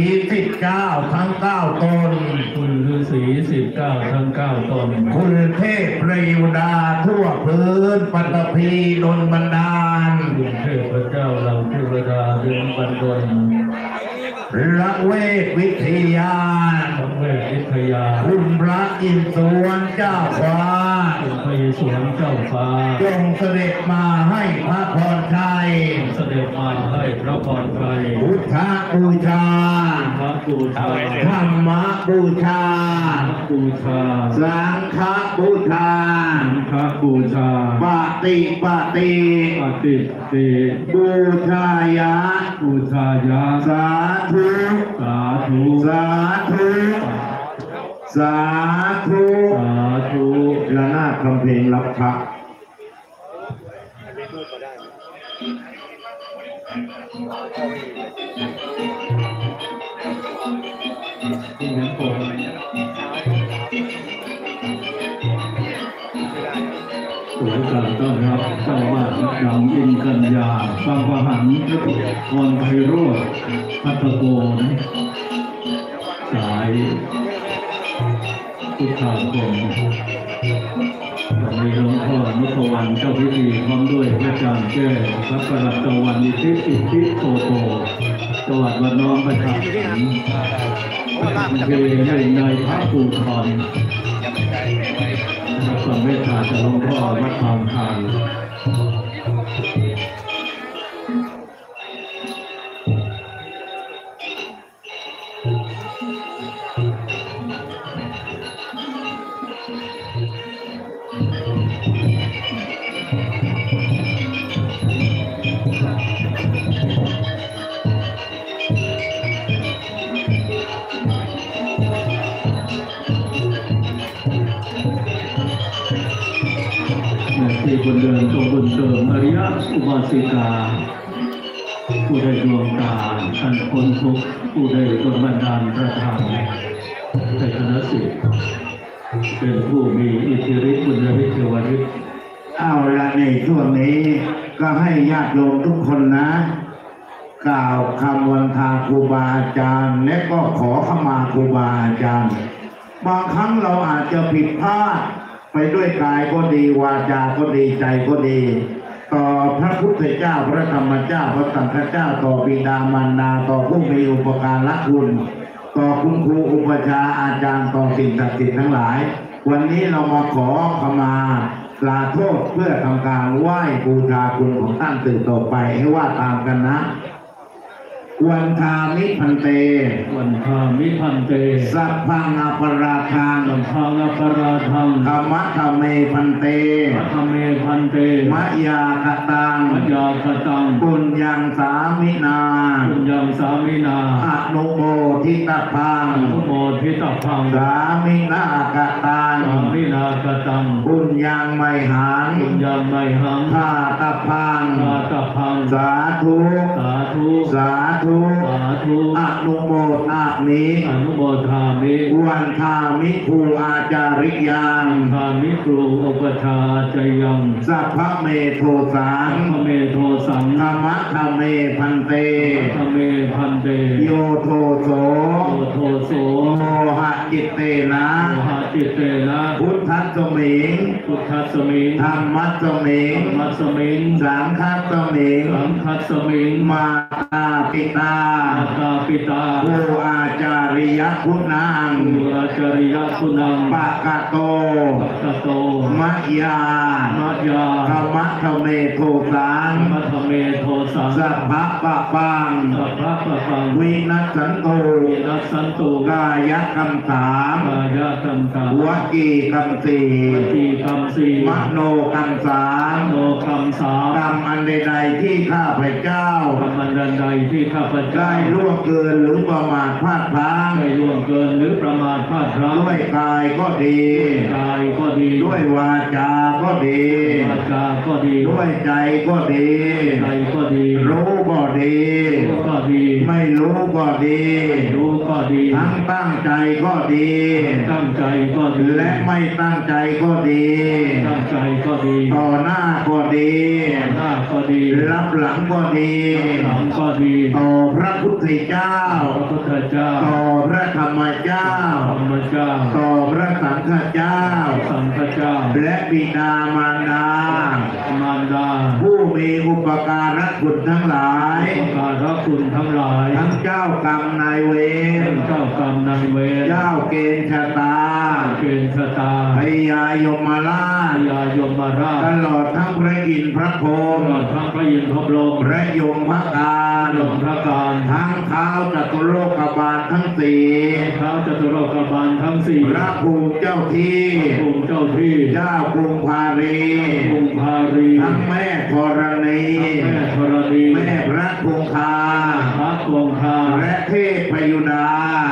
19ทั้ง9ตนคุณฤาษี19ทั้ง9ตนคุณเทพประยุดาทั่วพื้นปัตตภีดลบันดาลคุณเทพเจ้าเหล่าเทวดาดลบันดลละเวทวิทยาคุณพระอินทร์สวนเจ้าฟ้าคุณพระอินทร์สวนเจ้าฟ้าจงเสด็จมาให้พระพรชัยเสด็จมาให้พระพรชัยพุทธบูชาธรรมบูชาสังฆบูชาปฏิบูชายะสาธุสาธุสาธุละนาดคำเพลงรับพระที่เห็นผมสวยการต้อนรับเจ้าวาดดำอินกัญญาบางประหันพระพรไพโรจน์พัทโกนสายพุทธาคมในหลวงพ่อนุพวันเจ้าพิธีพร้อมด้วยพระอาจารย์แก้วพระประหลัดตะวันอิทธิโตโตจังหวัดวัดน้องประชาชนเพลงในพระปูทรความเมตตาจากหลวงพ่อวัดทองคานที่บุญเดินตรงบุญเติมอริยอุบาสิกาผู้ได้ดวงตาท่านพ้นทุกข์ผู้ได้ดลบันดาลประทานในคณะสิทธิ์เป็นผู้มีอิทธิฤทธิ์บุญฤทธิ์เทวฤทธิ์เอาละในช่วงนี้ก็ให้ญาติโยมทุกคนนะ กล่าวคำวันทาครูบาอาจารย์และก็ขอขมาครูบาอาจารย์บางครั้งเราอาจจะผิดพลาดไปด้วยกายก็ดีวาจาก็ดีใจก็ดีต่อพระพุทธเจ้าพระธรรมเจ้าพระสังฆเจ้าต่อบิดามารดาต่อผู้มีอุปการะคุณต่อคุณครูอุปชาอาจารย์ต่อสิ่งศักดิ์สิทธิ์ทั้งหลายวันนี้เรามาขอขมาลาโทษเพื่อทำการไหว้บูชาคุณของท่านตื่นต่อไปให้ว่าตามกันนะวันทามิพันเตวันทามิพันเตสัพพังอปราทังสัพพังอปราทังธรรมะธรรมเมพันเตธรรมเมพันเตมะยาคตังมะยาคตังปุญญังสามินาปุญญังสามินาอนุโมทิตพังอนุโมทิตพังสามินาคตังสามินาคตังปุญญังไมหังปุญญังไมหังทาตพังทาตพังสาธุสาธุสาธุสาธุอนุโมทามิอนุโมทามิวันทามิภูอาจาริยังทามิครูอุปชาจยังสัพพะเมโทสังสัพพะเมโทสังธรรมะธรรมเมพันเตธรรมเมพันเตโยโทโสโยโทโสโมหะจิตเตนะโมหะจิตเตนะพุทธัสสมิงพุทธัสสมิงธรรมัสสมิงธรรมัสสมิงสังฆัสสมิงสังฆัสสมิงมาตาปิตาปิตาผู้อาจาริยคุณังผู้อาจาริยคุณังปะกะโตมะยามะยาธรรมะธรรมเมโทสังธรรมะธรรมเมโทสังสัพพะปะปังสัพพะปะปังวินัสสันโตวินัสสันโตกายกรรมสามกายกรรมสามวจีกรรมสี่วจีกรรมสี่มโนกรรมสามมโนกรรมสามกรรมอันใดๆที่ข้าพเจ้ากรรมอันใดที่ข้าพเจ้าได้ล่วงเกินหรือประมาทพลาดพลั้งได้ล่วงเกินหรือประมาทพลาดพลั้งด้วยกายก็ดีกายก็ดีด้วยวาจาก็ดีวาจาก็ดีด้วยใจก็ดีใจก็ดีรู้ก็ดีก็ดีไม่รู้ก็ดีรู้ก็ดีทั้งตั้งใจก็ดีตั้งใจก็ดีและไม่ตั้งใจก็ดีตั้งใจก็ดีต่อหน้าก็ดีหน้าก็ดีรับหลังก็ดีหลังก็ดีต่อพระพุทธเจ้าพระพุทธเจ้าต่อพระธรรมเจ้าธรรมเจ้าต่อพระสังฆเจ้าสังฆเจ้าและบิดามารดามารดาผู้มีอุปการะคุณทั้งหลายอุปการะคุณทั้งหลายทั้งเจ้ากรรมนายเวรเจ้ากรรมนายเวรเจ้าเกณฑ์ชะตาเกณฑ์ชะตาพญายมราชพญายมราชตลอดทั้งพระอินทร์พระพรหมตลอดทั้งพระอินทร์พระพรหมและยมพระการยมพระการทั้งเท้าจตุโลกบาลทั้งสี่เท้าจตุโลกบาลทั้งสี่พระภูมิเจ้าที่ภูมิเจ้าที่เจ้ากรุงพารีกรุงพารีทั้งแม่ธรณีแม่ธรณีแม่พระคงคาพระคงคาและเทพพยุดาเทพพ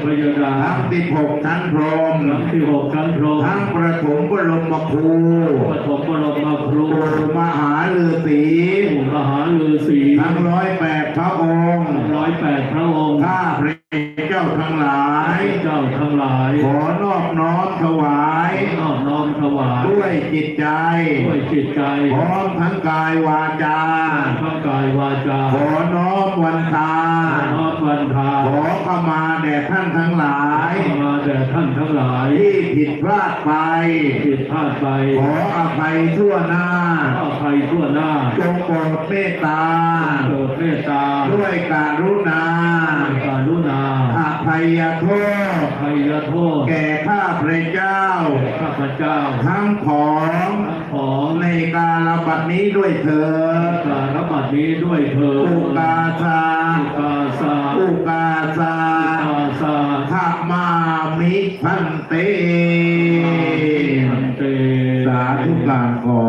พยดาทั้ง16ชั้นพรหมทั้ง16ชั้นพรหมทั้งประถมบรมครูปฐมบรมครูปู่มหาฤาษีปู่มหาฤาษีทั้ง108 พระองค์ 108 พระองค์ข้าพระเจ้าทั้งหลายเจ้าทั้งหลายขอนอบน้อมถวายน้อมน้อมถวายด้วยจิตใจด้วยจิตใจพร้อมทั้งกายวาจาทั้งกายวาจาขอน้อมวันตาน้อมวันทาขอขมาแด่ท่านทั้งหลายมาแด่ท่านทั้งหลายที่ผิดพลาดไปผิดพลาดไปขออภัยทั่วหน้าอภัยทั่วหน้าจงโปรดเมตตาโปรดเมตตาด้วยการุณาการุณาอภัยโทษอภัยโทษแก่ข้าพระเจ้าข้าพเจ้าทั้งผองของในการระบัดนี้ด้วยเถิดการรับบัดนี้ด้วยเถิดอุกาสากาสาอุกาสากาสาขมามิพันเตพันเตสาธุการกอง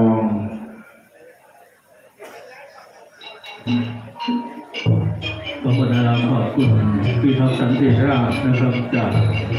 ขอบคุณนะครับขอบคุณพี่ทัพสันติราชนะครับจาก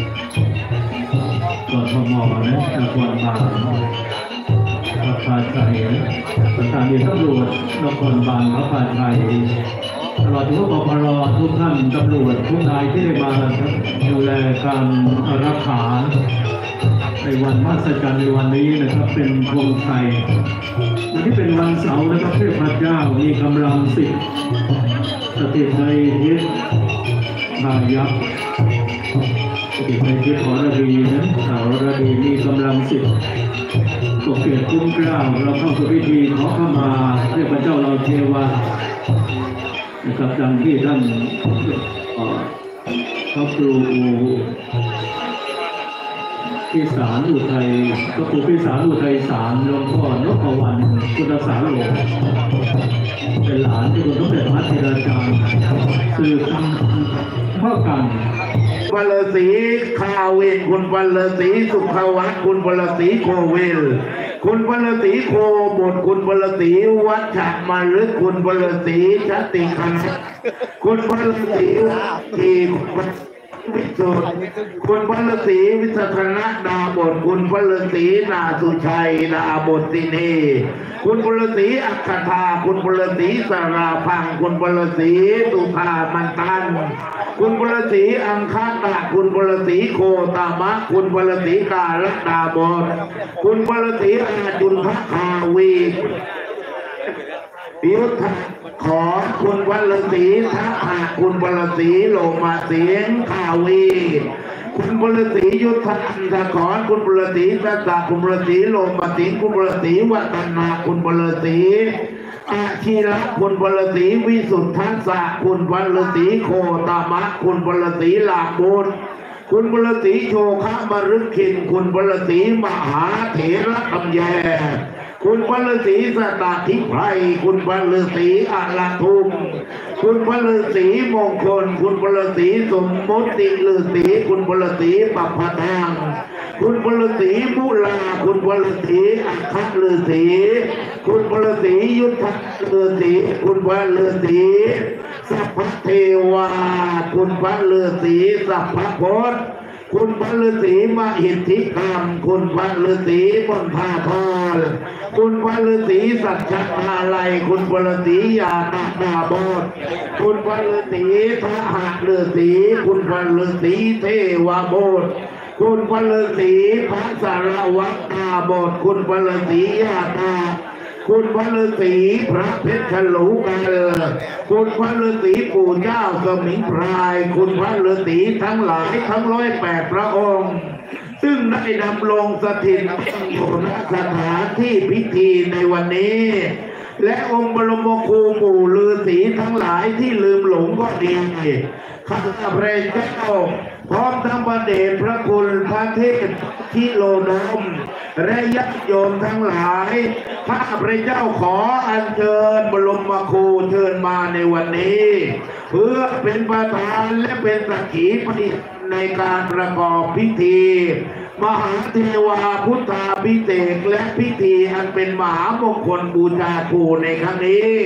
กทมนะนครบาลพระพาชัยสถานีตำรวจนครบาลพระพาชัยตลอดถึงปปรทุกท่านตำรวจทุกนายที่ได้มาดูแลการรักษาในวันมหัศจรรย์ในวันนี้นะครับเป็นธงชัยวันที่เป็นวันเสาร์นะครับเทพเจ้ามีกำลังสิทธิ์สถิตในทิศนายักษ์สถิตในทิศขอระดีนั้นสาวระดีมีกำลังสิทธิ์ปกเกตคุ้มเกล้าเราเข้าสู่พิธีขอเข้ามาเทพเจ้าเราเทวานะครับดังที่ท่านพระครูพิสารอุทัยพระครูพิสารอุทัยสารหลวงพ่อนพวรรณพุทธสารโลเป็นหลานที่คุณต้องเป็นพระเทราจารย์สื่อคำพ่อกันวัลศรีคาเวนคุณวัลศรีสุขวัฒน์คุณวัลศรีโคเวลคุณวัลศรีโคบดคุณวัลศรีวัชมาลึกคุณวัลศรีชติคณะคุณวัลศรีทีวิสุทธิ์คุณวัลศรีวิสัชนะนาบทคุณวัลศรีนาสุชัยนาบทตินีคุณวัลศรีอัคคธาคุณวัลศรีสาราพังคุณวัลศรีสุภามันตันคุณวัลศรีอังคาตะคุณวัลศรีโคตามะคุณวัลศรีกาลดาบทคุณวัลศรีอาจุนทคาวีพิยุทธขอคุณวัลศรีทัพหะคุณวัลศรีโลมาเสียงข่าวีคุณวัลศรียุทธอันธกรคุณวัลศรีสัจจะคุณวัลศรีโลมาสิงคุณวัลศรีวัฒนาคุณวัลศรีอาชีระคุณวัลศรีวิสุทธัสสะคุณวัลศรีโคตามะคุณวัลศรีลาบุญคุณวัลศรีโชคะมฤคินคุณวัลศรีมหาเถระคำแยคุณวัลศรีสตาธิไพรคุณวัลศรีอาลาทุมคุณวัลศรีมงคลคุณวัลศรีสมมติฤาษีคุณวัลศรีปัปพะทังคุณวัลศรีมุลาคุณวัลศรีอัคคฤาษีคุณวัลศรียุทธฤาษีคุณวัลศรีสัพพเทวาคุณวัลศรีสัพพพจน์คุณพระฤาษีมหิทธิกรรมคุณพระฤาษีมณฑาธรคุณพระฤาษีสัจจมาลัยคุณพระฤาษียาตดาบดคุณพระฤาษีทหะฤาษีคุณพระฤาษีเทวโบสคุณพระฤาษีพระสารวัตตาบดคุณพระฤาษียาตาคุณพระฤาษีพระเพชรฉลูกาคุณพระฤาษีปู่เจ้าสมิงพรายคุณพระฤาษีทั้งหลายทั้ง108 พระองค์ซึ่งได้ดำรงสถิตอยู่ณสถานที่พิธีในวันนี้และองค์บรมครูหมู่ฤาษีทั้งหลายที่ลืมหลงก็ดีข้าพระเจ้าพร้อมทั้งพระเดชพระคุณพระเทพทิโลดมและญาติโยมทั้งหลายข้าพระเจ้าขออัญเชิญบรมครูเชิญมาในวันนี้เพื่อเป็นประธานและเป็นสักขีพยานในการประกอบพิธีมหาเทวาพุทธาภิเษกและพิธีอันเป็นมหามงคลบูชาครูในครั้งนี้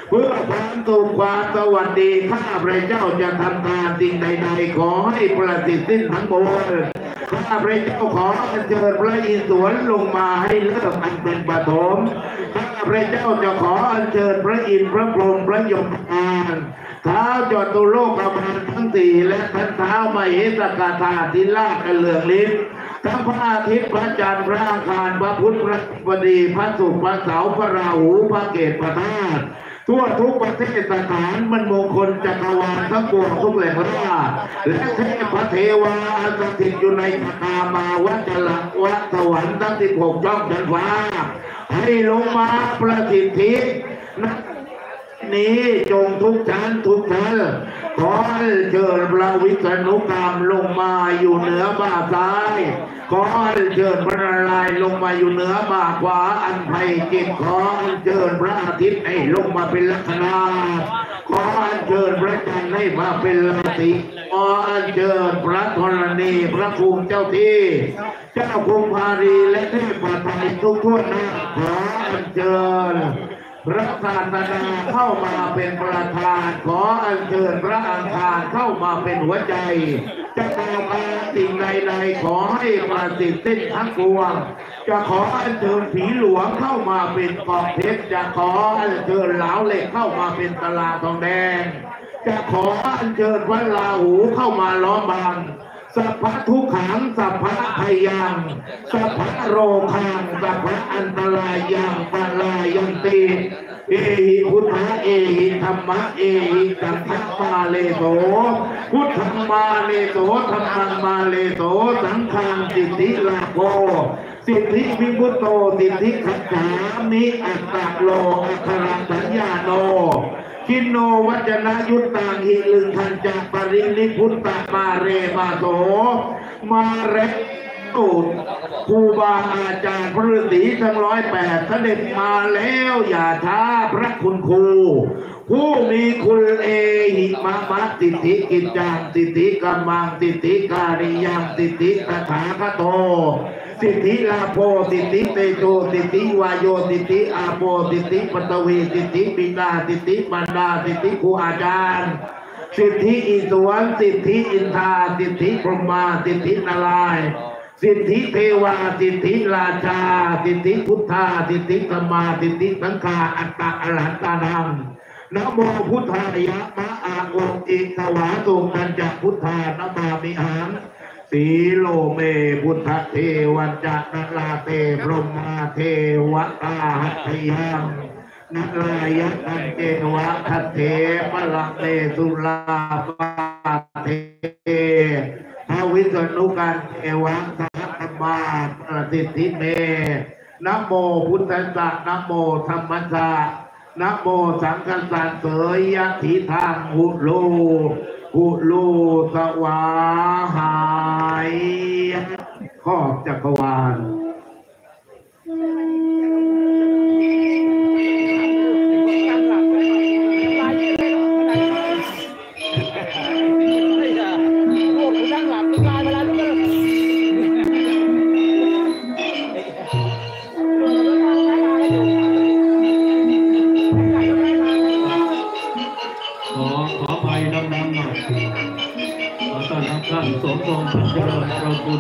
เพื่อความสุขความสวัสดีข้าพระเจ้าจะทำการสิ่งใดๆขอให้ประสิทธิ์สิ้นทั้งปวงข้าพระเจ้าขออัญเชิญพระอิศวรลงมาให้เลิกอันเป็นปฐมข้าพระเจ้าจะขออัญเชิญพระอินทร์พระพรหมพระยมพานท้าวจตุโลกบาลทั้งสี่และท่านท้าวมเหสกธาตุที่ลาดกระเหลืองลิ้นทั้งพระอาทิตย์พระจันทร์พระอังคารพระพุธพระบดีพระศุกร์พระเสาร์พระราหูพระเกศพระธาตุทั่วทุกประเทศสถานมันมงคลจักรวาลทั้งปวงทุกแหล่งราชและเทพเทวาสถิตอยู่ในพระกามาวัจระวัฏสวรรค์ทั้ง16 ช่องชั้นฟ้าให้ลงมาประสิทธินี้จงทุกชั้นทุกชั้นขอเชิญพระวิษณุกรรมลงมาอยู่เหนือบ่าซ้ายขอเชิญพระนารายณ์ลงมาอยู่เหนือบ่าขวาอันไพจิตขอเชิญพระอาทิตย์ให้ลงมาเป็นลัคนาขอเชิญพระจันทร์ให้มาเป็นราศีขอเชิญพระธรณีพระภูมิเจ้าที่เจ้าภูมิภารีและเทพไทยทุกทั่วหน้าขอเชิญพระศาสดาเข้ามาเป็นประธานขออัญเชิญพระอังคารเข้ามาเป็นหัวใจจะกล่าวการสิ่งใดๆขอให้ประสิทธิ์สิ้นทั้งปวงจะขออัญเชิญผีหลวงเข้ามาเป็นกอบเพชรจะขออัญเชิญเหลาเหล็กเข้ามาเป็นตลาทองแดงจะขออัญเชิญพระราหูเข้ามาล้อมบังสัพพะทุกขังสัพพะพยังสัพพะโรคังสัพพะอันตรายยังปลายันติเอหิพุทธะเอหิธรรมะเอหิสังฆมาเลโสพุทธังมาเลโสธรรมังมาเลโสสังฆังสิทธิลาโภสิทธิวิมุตโตสิทธิขัจฉามิอัตตโลอัคครังสัญญาโนกินโนวัจนะยุตตังหิลึงทันจักปรินิพุตตะมาเรมาโสมาเรตูดครูบาอาจารย์พระฤาษีทั้ง108เสด็จมาแล้วอย่าช้าพระคุณครูผู้มีคุณเอหิมะมะสิทธิกิจจังสิทธิกัมมังสิทธิการิยังสิทธิตถาคโตสิทธิลาโภสิทธิเตโชสิทธิวายโยสิทธิอาโปสิทธิปตวีสิทธิปิณาสิทธิบรรดาสิทธิครูอาจารย์สิทธิอิศวรสิทธิอินทราสิทธิพรหมาสิทธินารายณ์สิทธิเทวาสิทธิราชาสิทธิพุทธาสิทธิธรรมาสิทธิสังฆาอัตตะอรหันตานังนะโมพุทธายะมะอาโกอิสวาตุกันจักพุทธานะมามิหังสีโลเมพุทธเทวันจักนาลาเตพรหมาเทวตาหัตถยังนาลายะนันเจวะทัตเถปะลังเตสุลาปาเทพระวิษณุกันเทวะสัทธมาประสิทธิเมนะโมพุทธัสสะนะโมธัมมัสสะนะโมสังฆัสสะเสยยะทิทังหุโลหุโลสวาหายครอบจักรวาลท่านสมทรงพันเจริญเราคุณ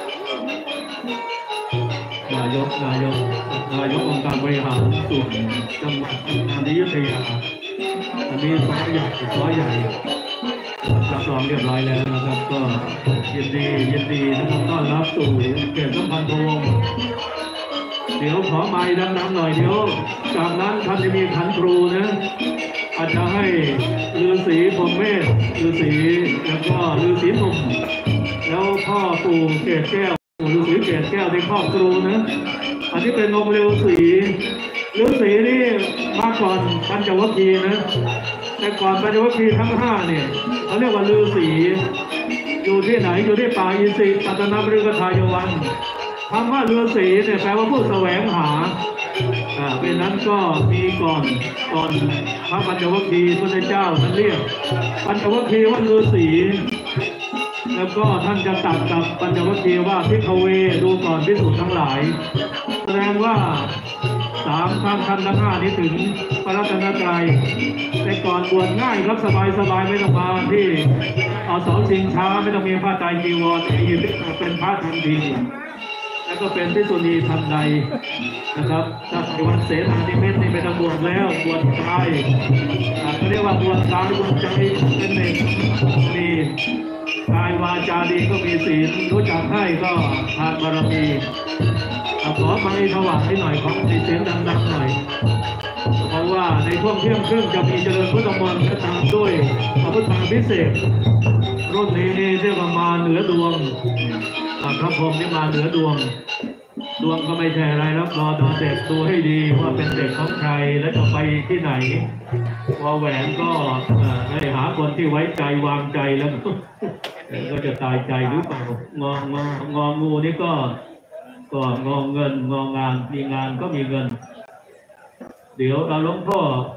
นายกองค์การบริหารส่วนจังหวัดอยุธยาอันนี้ซอยใหญ่รับรองเรียบร้อยแล้วนะครับก็ยินดีนะครับต้อนรับสู่เขตสัมพันธวงศ์เดี๋ยวขอไม้ดังๆหน่อยเดี๋ยวจากนั้นท่านจะมีขันครูนะอาจจะให้ฤาษีพรหมเมธฤาษีแล้วก็ฤาษีหนุ่มแล้วพ่อปู่เกศแก้วฤาษีเกศแก้วในครอบครูนะอันนี้เป็นองค์ฤาษีนี่มาก่อนปัญจวัคคีย์นะแต่ก่อนปัญจวัคคีย์ทั้ง5เนี่ยเขาเรียกว่าฤาษีอยู่ที่ไหนอยู่ที่ป่าอินทรีปัตตนบริกทายวันคำว่าฤาษีเนี่ยแปลว่าผู้แสวงหาเป็นนั้นก็มีก่อนพระปัญจวัคคีย์พระเจ้าท่านเรียกปัญจวัคคีย์ว่าฤาษีแล้วก็ท่านจะตัดกับปัญจวัคคีย์ว่าภิกขเวดูก่อนภิกษุทั้งหลายแสดงว่า 3 คำทั้ง 5นี้ถึงพระรัตนตรัยแต่ก่อนบวชง่ายครับสบายไม่ต้องมาที่เอาเสาชิงช้าไม่ต้องมีผ้าไตรจีวรยืนเป็นพระทันทีแล้วก็เป็นที่สุนีทันใดนะครับถ้าในวันเสนานิมิตนี่ไม่ต้องบวชแล้วบวชกายเขาเรียกว่าบวชกายบวชใจเป็นหนึ่งมีกายวาจาดีก็มีศีลรู้จักให้ก็ทานบารมีขอไปถวายหน่อยของเสียงดังๆหน่อยเพราะว่าในช่วงเที่ยงครึ่งจะมีเจริญพุทธมนต์ตามด้วยพระพุทธาพิเศษรุ่นนี้เรียกว่ามาเหนือดวงพระพรหมนี่มาเหนือดวงก็ไม่ใช่อะไรแล้วรอดูเด็กตัวให้ดีว่าเป็นเด็กของใครและจะไปที่ไหนวอแหวนก็ให้หาคนที่ไว้ใจวางใจแล้วก็จะตายใจหรือเปล่างองูนี่ก็งอเงินงองานมีงานก็มีเงินเดี๋ยวเราหลวงพ่อ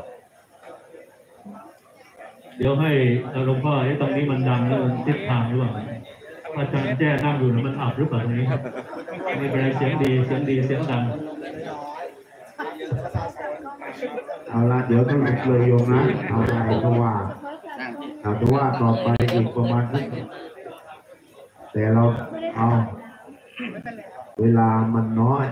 เดี๋ยวให้หลวงพ่อตรงนี้มันดังแล้วมันทิศทางหรือเปล่าอาจารย์แจ้นั่งอยู่แล้วมันอับหรือเปล่าตรงนี้ไม่เป็นไรเสียงดีเสียงดังเอาละเดี๋ยวต้องเลยโยมนะเอาไปเพราะว่าต่อไปอีกประมาณแต่เราเอาเวลามันน้อย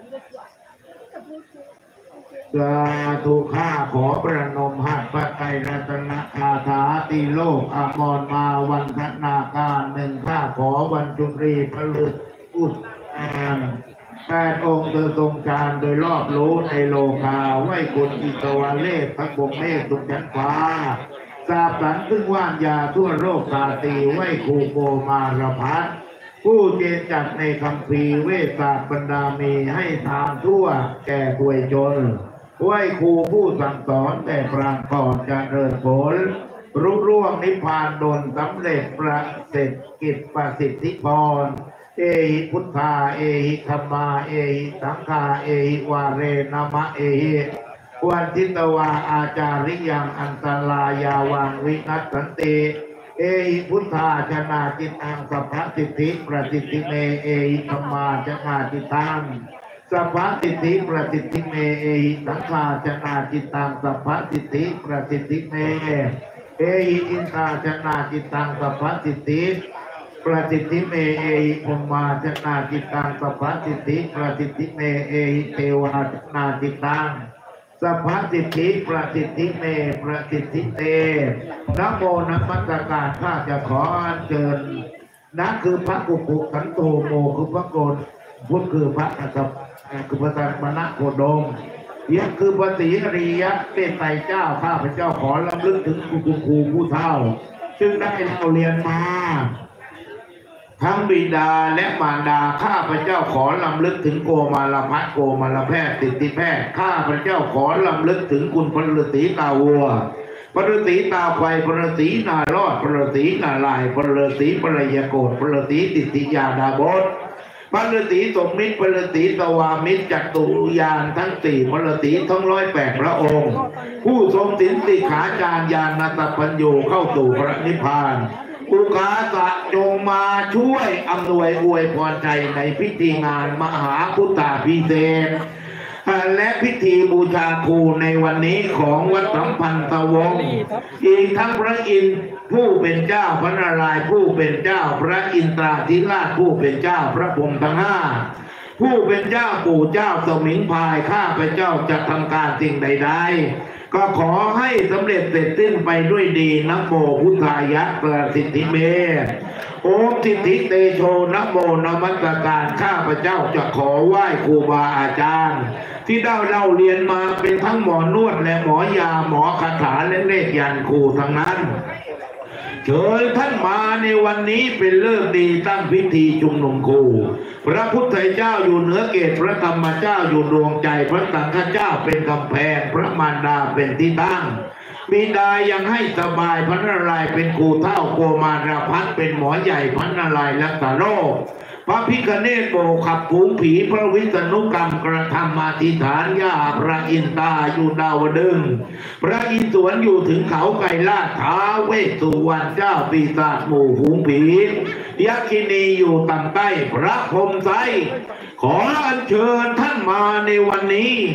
สาธุข้าขอประนมหัตถ์พระไตรรัตนคาถาตีโลกอมรมาวันธนาการหนึ่งข้าขอวันจุรีพลึกอุด8 องค์เธอทรงฌานโดยรอบรู้ในโลกาไหวคุณอิตวาเลศพระบงเมฆตุกชั้นฟ้าสาบสันซึ่งว่านยาทั่วโลกกาตีไหวครูโกมารพัฒผู้เจนจัดในคำพีเวสศาสตร์บรรดามีให้ทานทั่วแก่ถวยชนไหวครูผู้สั่งสอนแต่ปรางก่อนจะเริญผลรุ่งร่วงนิพพานดลสำเร็จประเสริฐกิจประสิทธิพรเอหิพุทธาเอหิธรรมาเอหิสังฆาเอหิวาเรนามะเอหิวันทิตวาอาจาริยังอันตรายาวังวินัสสันติเอหิพุทธาชนะจิตตังสัพพสิทธิประสิทธิเมเอหิธรรมาชนะจิตตังสัพพสิทธิประสิทธิเมเอหิสังฆาชนะจิตตังสัพพสิทธิประสิทธิเมเอหิอินทาชนะจิตตังสัพพสิทธิประสิทธิเมเอหิพมมาชนะจิตตังสัพพสิทธิประสิทธิเมเอหิเทวาชนะจิตตังสัพพสิทธิประสิทธิเมประสิทธิเตนะโมนัมมัสการข้าจะขออัญเชิญนะคือพระกุกุสันโตโมคือพระโกนพุทธคือพระนะครับคือพระสัมมาณโคดมยังคือพระศรีอริยะเป็นไตรเจ้าข้าพเจ้าขอรำลึกถึงครูผู้เฒ่าซึ่งได้เราเรียนมาทั้งบิดาและมารดาข้าพเจ้าขอรำลึกถึงโกมาลพัฒโกมาลแพทย์สิทธิแพทย์ข้าพเจ้าขอรำลึกถึงคุณพระฤาษีตาวัวพระฤาษีตาไฟพระฤาษีนารอดพระฤาษีนาลายพระฤาษีปรยโกฏพระฤาษีติติยาดาบดพระฤาษีสมมิตรพระฤาษีตวามิตรจัตุยานทั้ง4พระฤาษีทั้ง108พระองค์ผู้ทรงศีลสิกขาจารญาณตัพพัญญูเข้าสู่พระนิพพานอุกาสะจงมาช่วยอำนวยอวยพรใจในพิธีงานมหาพุทธาภิเษกและพิธีบูชาครูในวันนี้ของวัดสัมพันธวงศ์อีกทั้งพระอินทร์ผู้เป็นเจ้าพระนารายณ์ผู้เป็นเจ้าพระอินทราธิราชผู้เป็นเจ้าพระพรหมทั้ง5ผู้เป็นเจ้าปู่เจ้าสมิงพรายข้าพเจ้าจะทำการสิ่งใดๆก็ขอให้สำเร็จเสร็จสิ้นไปด้วยดีนะโมพุทธายะประสิทธิเมโอมสิทธิเตโชนะโมนมัสการข้าพเจ้าจะขอไหว้ครูบาอาจารย์ที่ได้เล่าเรียนมาเป็นทั้งหมอนวดและหมอยาหมอคาถาและเลขยันครูทั้งนั้นเชิญท่านมาในวันนี้เป็นฤกษ์ดีตั้งพิธีชุมนุมครูพระพุทธเจ้าอยู่เหนือเกศพระธรรมเจ้าอยู่ดวงใจพระสังฆเจ้าเป็นกำแพงพระมารดาเป็นที่ตั้งบิดายังให้สบายพระนารายณ์เป็นครูเท่าโกมารพัฒน์เป็นหมอใหญ่พระนารายณ์รักษาโรคพระพิฆเนศโบขับฝูงผีพระวิษณุกรรมกระทำมาธิฐานย่าพระอินตาอยู่ดาวดึงพระอินทร์สวนอยู่ถึงเขาไกรลาดท้าวเวสสุวรรณเจ้าปีศาจหมู่ฝูงผียักษินีอยู่ต่ำใต้พระพรหมไสขออัญเชิญท่านมาในวันนี้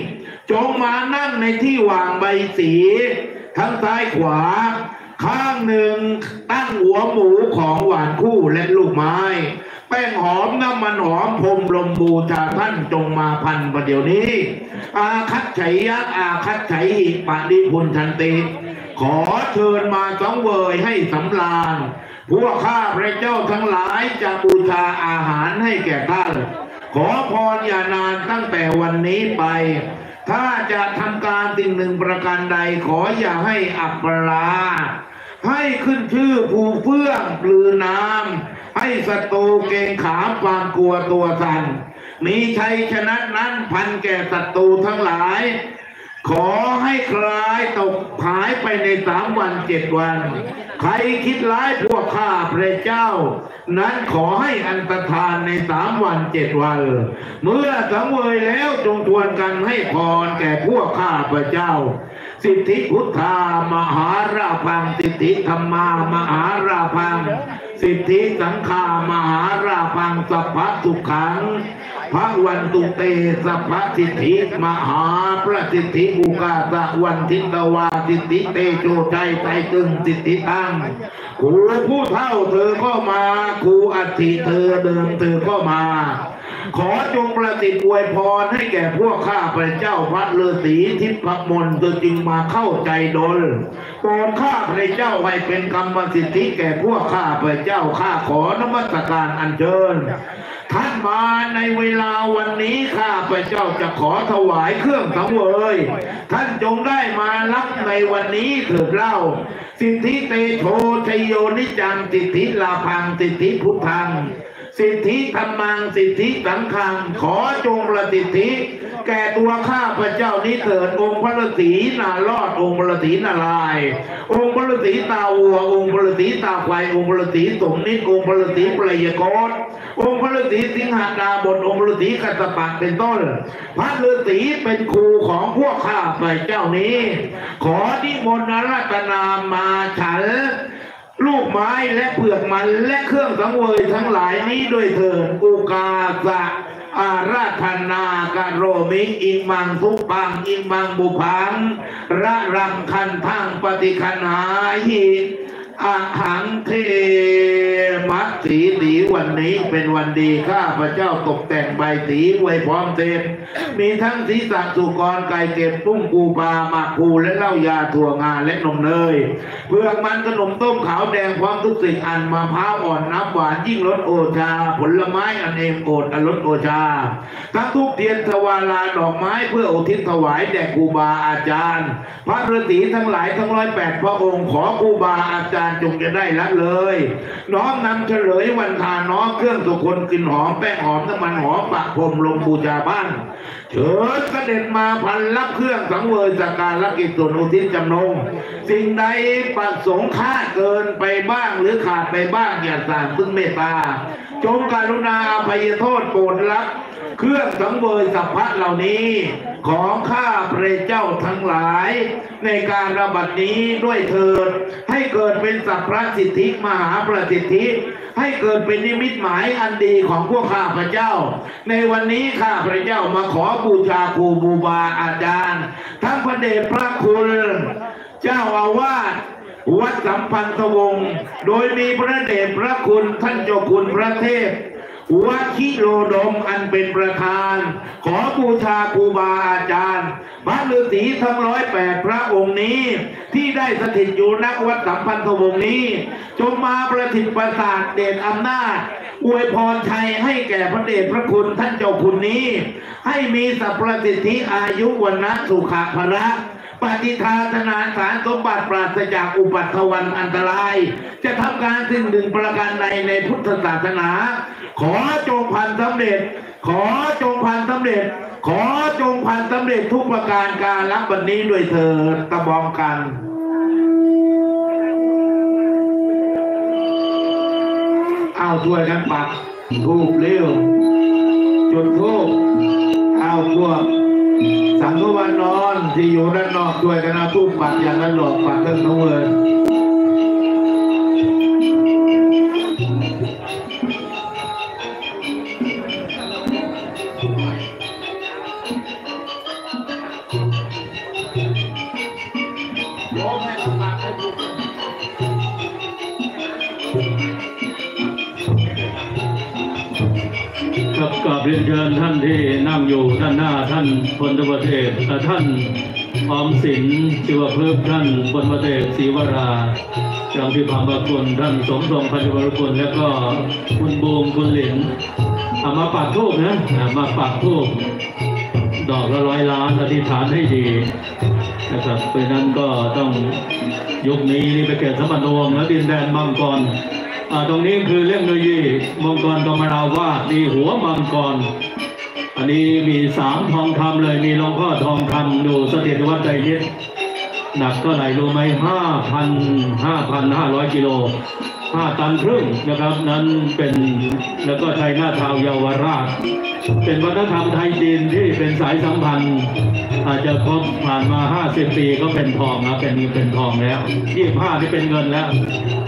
จงมานั่งในที่วางใบสีทั้งซ้ายขวาข้างหนึ่งตั้งหัวหมูของหวานคู่และลูกไม้แป้งหอมน้ำมันหอมพรมลมบูชาท่านจงมาพันประเดี๋ยวนี้อาคัตไฉยะอาคัตไฉหิปะนิพุนทันติขอเชิญมาสังเวยให้สำราญพวกข้าพระเจ้าทั้งหลายจะบูชาอาหารให้แก่ท่านขอพรอย่านานตั้งแต่วันนี้ไปถ้าจะทำการสิ่งหนึ่งประการใดขออย่าให้อับปราให้ขึ้นชื่อภูเฟื่องปลือน้ำให้ศัตรูเกรงขามความกลัวตัวสั่นมีชัยชนะนั้นพันแก่ศัตรูทั้งหลายขอให้คลายตกหายไปใน3 วัน 7 วันใครคิดร้ายพวกข้าพระเจ้านั้นขอให้อันตรธานใน3 วัน 7 วันเมื่อสังเวยแล้วจงทวนกันให้พรแก่พวกข้าพระเจ้าสิทธิพุทธามหาราพังสิทธิธรรมามหาราพังสิทธิสังฆามหาราพังสัพพะทุกขังพระวันตุเตสัพพะสิทธิมหาประสิทธิอุกาสะวันทิตวาสิทธิเตโชใจใจตึงสิทธิตั้งครูผู้เฒ่าเธอก็มาครูอัฐิเธอเดิมเธอก็มาขอจงประสิทธิ์อวยพรให้แก่พวกข้าพระเจ้าพระฤาษีทิพมนต์จึงมาเข้าใจดลโปรดข้าพระเจ้าให้เป็นกรรมสิทธิแก่พวกข้าพระเจ้าข้าขอนมัสการอัญเชิญท่านมาในเวลาวันนี้ข้าพระเจ้าจะขอถวายเครื่องสังเวยท่านจงได้มารับในวันนี้เถิดเล่าสิทธิเตโชชโยนิจังสิทธิลาพังสิทธิพุทธังสิทธิธรรมังสิทธิสังฆังขอจงประสิทธิแก่ตัวข้าพระเจ้านี้เถิดองค์พระฤาษีนาลอดองค์พระฤาษีนาลายองค์พระฤาษีตาวัวองค์พระฤาษีตาควายองค์พระฤาษีสมนิตองค์พระฤาษีปลายกรองค์พระฤาษีสิงหาดาบทองค์พระฤาษีกัสสปะเป็นต้นพระฤาษีเป็นครูของพวกข้าพระเจ้านี้ขอนิมนต์อาราธนามาฉันลูกไม้และเปลือกมันและเครื่องสังเวยทั้งหลายนี้ด้วยเถิดอุกาสะอาราธนากะโรมิอิมังทุปังอิมังบุพังระรังคันทังปฏิคันหาหิอาหังเทมัตสีสีวันนี้เป็นวันดีข้าพระเจ้าตกแต่งใบสีไว้พร้อมเสร็จมีทั้งศีรษะสุกรไก่เก็บปุ้งปูปลาหมักปูและเหล้ายาถั่วงาและนมเนยเผือกมันขนมต้มขาวแดงพร้อมทุกสิ่งอันมะพร้าวอ่อนน้ำหวานยิ่งรสโอชาผลไม้อันเอ็มโอดอันรสโอชาทั้งทุกเทียนทวาลาดอกไม้เพื่ออุทิศถวายแด่ครูบาอาจารย์พระฤาษีทั้งหลายทั้ง108พระองค์ขอครูบาอาจารย์จงจะได้ละเลยน้อมนำเฉลยวันทานน้อมเครื่องสุคนกลิ่นหอมแป้งหอมน้ำมันหอมปะพรมลงบูชาบ้านเชิญเสด็จมาพันรับเครื่องสังเวยสักการะกิจส่วนอุทิศจำนงสิ่งใดประสงค์ค่าเกินไปบ้างหรือขาดไปบ้างอย่าสั่งซึ่งเมตตาจงกรุณาอภัยโทษโปรดรับเครื่องสังเวยสัพพะเหล่านี้ของข้าพระเจ้าทั้งหลายในการระบาดนี้ด้วยเถิดให้เกิดเป็นสัพพะสิทธิมหาประสิทธิให้เกิดเป็นนิมิตหมายอันดีของพวกข้าพระเจ้าในวันนี้ข้าพระเจ้ามาขอบูชาครูบูบาอาจารย์ทั้งพระเดชพระคุณเจ้าอาวาสวัดสัมพันธวงศ์โดยมีพระเดชพระคุณท่านเจ้าคุณพระเทพวัดคิโลดมอันเป็นประธานขอบูชาครูบาอาจารย์พระฤาษีทั้ง108พระองค์นี้ที่ได้สถิตอยู่ณวัดสัมพันธวงศ์นี้จงมาประสิทธิ์ประสาทเดชอำนาจอวยพรชัยให้แก่พระเดชพระคุณท่านเจ้าคุณนี้ให้มีสัพพสิทธิอายุวันนะสุขภระปฏิทาธนาสารสมบัติปราศจากอุปัตถวันอันตรายจะทำการสิ่งหนึ่งประการใดในพุทธศาสนาขอจงพันสำเร็จขอจงพันสำเร็จขอจงพันสำเร็จทุกประการการรับวันนี้ด้วยเถิดตะบองกันเอาช่วยกันปักทูบเร็วจุดทูบเอาพวกสังฆวานอนที่อยู่ด้านนอกช่วยกันเอาทูบปักอย่างนั้นหลอกปักเครื่องทั้งเวรเรียนเชิญท่านที่นั่งอยู่ด้านหน้าท่านพลตำรวจเอกท่านออมสินศิวพฤกษ์ท่านพลตำรวจเอกศรีวราจังพิพังบกุลท่านสมทรงพันธุวรกุลและก็คุณบูมคุณหลินมาปักธูปนะมาปักธูปดอกละ100 ล้านอธิษฐานให้ดีนะครับเพราะนั้นก็ต้องยุคนี้นี่ไปเกิดสมบัติวงศ์และดินแดนมังกรตรงนี้คือเรื่องเทคโนโลยีมังกรกมราวาสมีหัวมังกรอันนี้มี3ทองคำเลยมีหลวงพ่อทองคำดูเสถียรวัดใจยึดหนักเท่าไหร่รู้ไหม5,500 กิโล5 ตันครึ่งนะครับนั้นเป็นแล้วก็ไทยหน้าทาวเยาวราชเป็นวัฒนธรรมไทยจีนที่เป็นสายสัมพันธ์อาจจะครบผ่านมา50 ปีก็เป็นทองนะเป็นทองแล้ว25นี่เป็นเงินแล้ว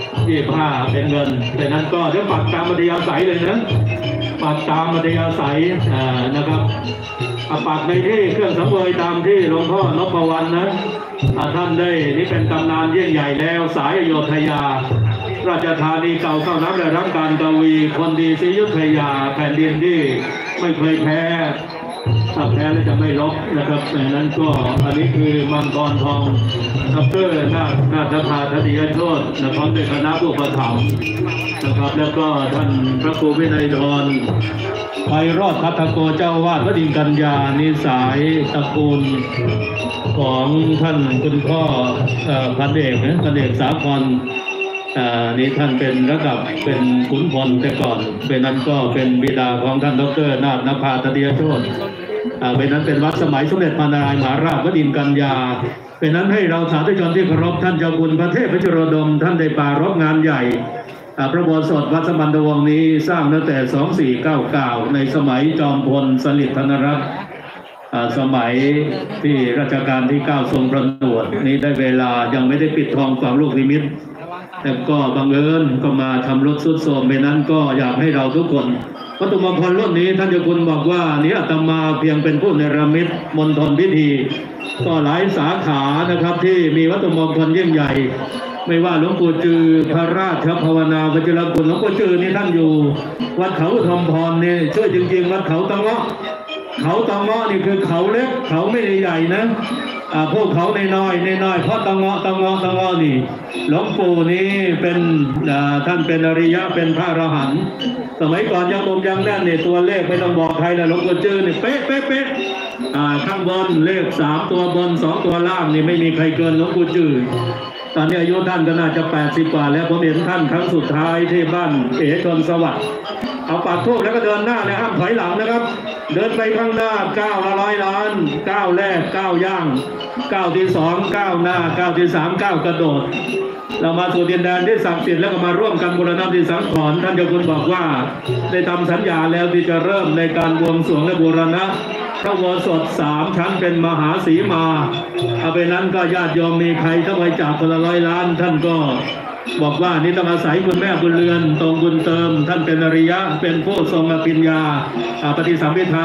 25เป็นเงินดังนั้นก็จะปักตามมัธยาศัยเลยนะปักตามมัธยาศัยนะครับปักในที่เครื่องสังเวยตามที่หลวงพ่อนพวรรณนะท่านได้นี่เป็นตำนานยิ่งใหญ่แล้วสายอโยธยาราชธานีเก่าเข้าน้ำได้รับการกวีคนดีศรีอยุธยาแผ่นดินที่ไม่เคยแพ้ถ้าแพ้แล้วจะไม่ลบนะครับดังนั้นก็อันนี้คือมังกรทองดร.นาถภาธติยโชติพร้อมด้วยคณะผู้ประถมนะครับแล้วก็ท่านพระครูวินัยธรไพโรจน์พัทโกเจ้าวาดวัดดินกัญญานิสายตระกูลของท่านคุณพ่อพันเอกสาครนี่ท่านเป็นระดับเป็นขุนพลแต่ก่อนเป็นนั้นก็เป็นบิดาของท่านดร.นาถภาธติยโชติเป็นนั้นเป็นวัดสมัยสมเด็จพระนารายมหาราชวดินทร์กัญญาเป็นนั้นให้เราสาธุชนที่เคารพท่านเจ้าคุณพระเทพวิจุโรดมท่านได้ปรารภงานใหญ่พระโบสถวัดสมณวงศ์นี้สร้างตั้งแต่2499ในสมัยจอมพลสฤษดิ์ธนรัตน์สมัยที่รัชกาลที่9ทรงประนวดนี้ได้เวลายังไม่ได้ปิดทองฝังลูกนิมิตแต่ก็บังเอิญก็มาทำรถสุดโทรมไปนั้นก็อยากให้เราทุกคนวัตถุมงคลรุ่นนี้ท่านเจ้าคุณบอกว่านี้อาตมาเพียงเป็นผู้เนรมิตมณฑลพิธีก็หลายสาขานะครับที่มีวัตถุมงคลยิ่งใหญ่ไม่ว่าหลวงปู่จือพระราชภาวนาวัจรกุลหลวงปู่จือนี่ท่านอยู่วัดเขาอุทมพรนี่ชื่อจริงๆวัดเขาตะเงาะเขาตะเงาะนี่คือเขาเล็กเขาไม่ได้ใหญ่นะพวกเขาในน้อยเพราะตะเงาะนี่หลวงปู่นี่เป็นท่านเป็นอริยะเป็นพระอรหันต์สมัยก่อนยังนมยังแน่นเนี่ยตัวเลขไม่ต้องบอกใครนะหลวงปู่จือนี่เป๊ะข้างบนเลข3 ตัวบน2 ตัวล่างนี่ไม่มีใครเกินหลวงปู่จือตอนนี้อายุท่านก็น่าจะ80 กว่าแล้วผมเห็นท่านครั้งสุดท้ายที่บ้านเอ๋ชนสวัสดิ์เอาปากทูบแล้วก็เดินหน้าเลยห้ามถอยหลังนะครับเดินไปข้างหน้า9 ละ 100 ล้าน9แรก9ย่าง9ที่2 9หน้า9ที่3 9กระโดดเรามาสู่ดินแดนที่ศักดิ์สิทธิ์แล้วก็มาร่วมกันบูรณะที่สังขรณ์ท่านเจ้าคุณบอกว่าได้ทำสัญญาแล้วที่จะเริ่มในการบวงสรวงและบูรณะพระอุโบสถ3 ชั้นเป็นมหาสีมาเอาไปนั้นก็ญาติโยมมีใครถ้าไปจากคนละ100 ล้านท่านก็บอกว่านี่ต้องอาศัยคุณแม่บุญเรือนตรงบุญเติมท่านเป็นอริยะเป็นผู้ทรงอภิญญาปฏิสัมภิทา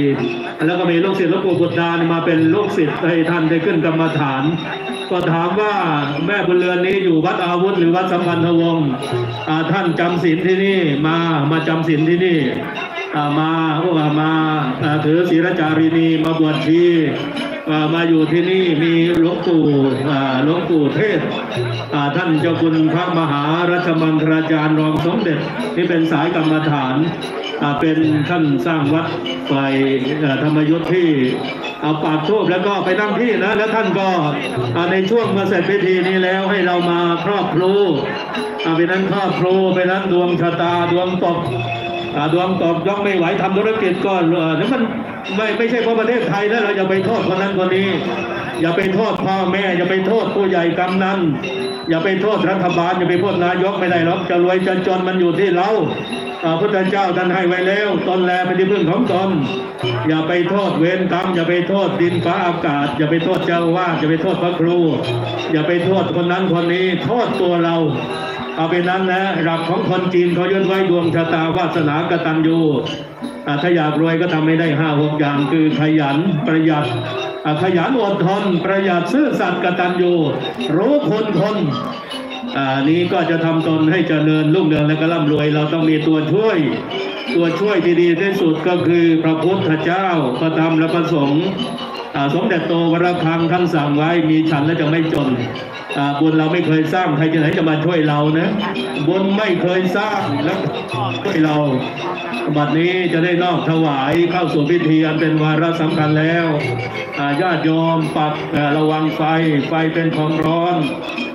4แล้วก็มีลูกศิษย์หลวงปู่บุตรดามาเป็นลูกศิษย์ให้ท่านได้ขึ้นกรรมฐานก็ถามว่าแม่บุญเรือนนี้อยู่วัดอาวุธหรือวัดสัมพันธวงศ์ท่านจำศีลที่นี่มาจำศีลที่นี่มาถือศีลจารีนีมาบวชชีมาอยู่ที่นี่มีหลวงปู่เทศท่านเจ้าคุณพระมหารัชมังคลาจารย์รองสมเด็จที่เป็นสายกรรมฐานเป็นท่านสร้างวัดไฟธรรมยุทธที่เอาปากทูบแล้วก็ไปนั่งที่นะแล้วท่านก็ในช่วงมาเสร็จพิธีนี้แล้วให้เรามาครอบครูไปนั้นครอบครูไปนั้นดวงชะตาดวงตกยกไม่ไหวทำธุรกิจก็นั่นมันไม่ใช่เพราะประเทศไทยนะเราอย่าไปโทษคนนั้นคนนี้อย่าไปโทษพ่อแม่อย่าไปโทษผู้ใหญ่กำนันอย่าไปโทษรัฐบาลอย่าไปโทษนายกไม่ได้หรอกจะรวยจะจนมันอยู่ที่เราพุทธเจ้าท่านให้ไว้แล้วตนแลเป็นที่พึ่งของตนอย่าไปโทษเวรกรรมอย่าไปโทษดินฟ้าอากาศอย่าไปโทษเจ้าว่าอย่าไปโทษพระครูอย่าไปโทษคนนั้นคนนี้โทษตัวเราเอาไปนั้นนะหลักของคนจีนเขายกไว้ดวงชะตาวาสนากตัญญูถ้าอยากรวยก็ทำไม่ได้5-6 อย่างคือขยันประหยัดขยันอดทนประหยัดซื่อสัตย์กตัญญูรู้คนนี้ก็จะทำตนให้เจริญรุ่งเรืองและก็ร่ำรวยเราต้องมีตัวช่วยตัวช่วยที่ดีที่สุดก็คือพระพุทธเจ้าพระธรรมและพระสงฆ์สมเด็จโตวรคังท่านสั่งไว้มีฉันแล้วจะไม่จนบุญเราไม่เคยสร้างใครจะไหนจะมาช่วยเรานะบุญไม่เคยสร้างแล้วช่วยเราบัดนี้จะได้นอบถวายเข้าสู่พิธีอันเป็นวาระสำคัญแล้วญาติโยมปักระวังไฟเป็นของร้อน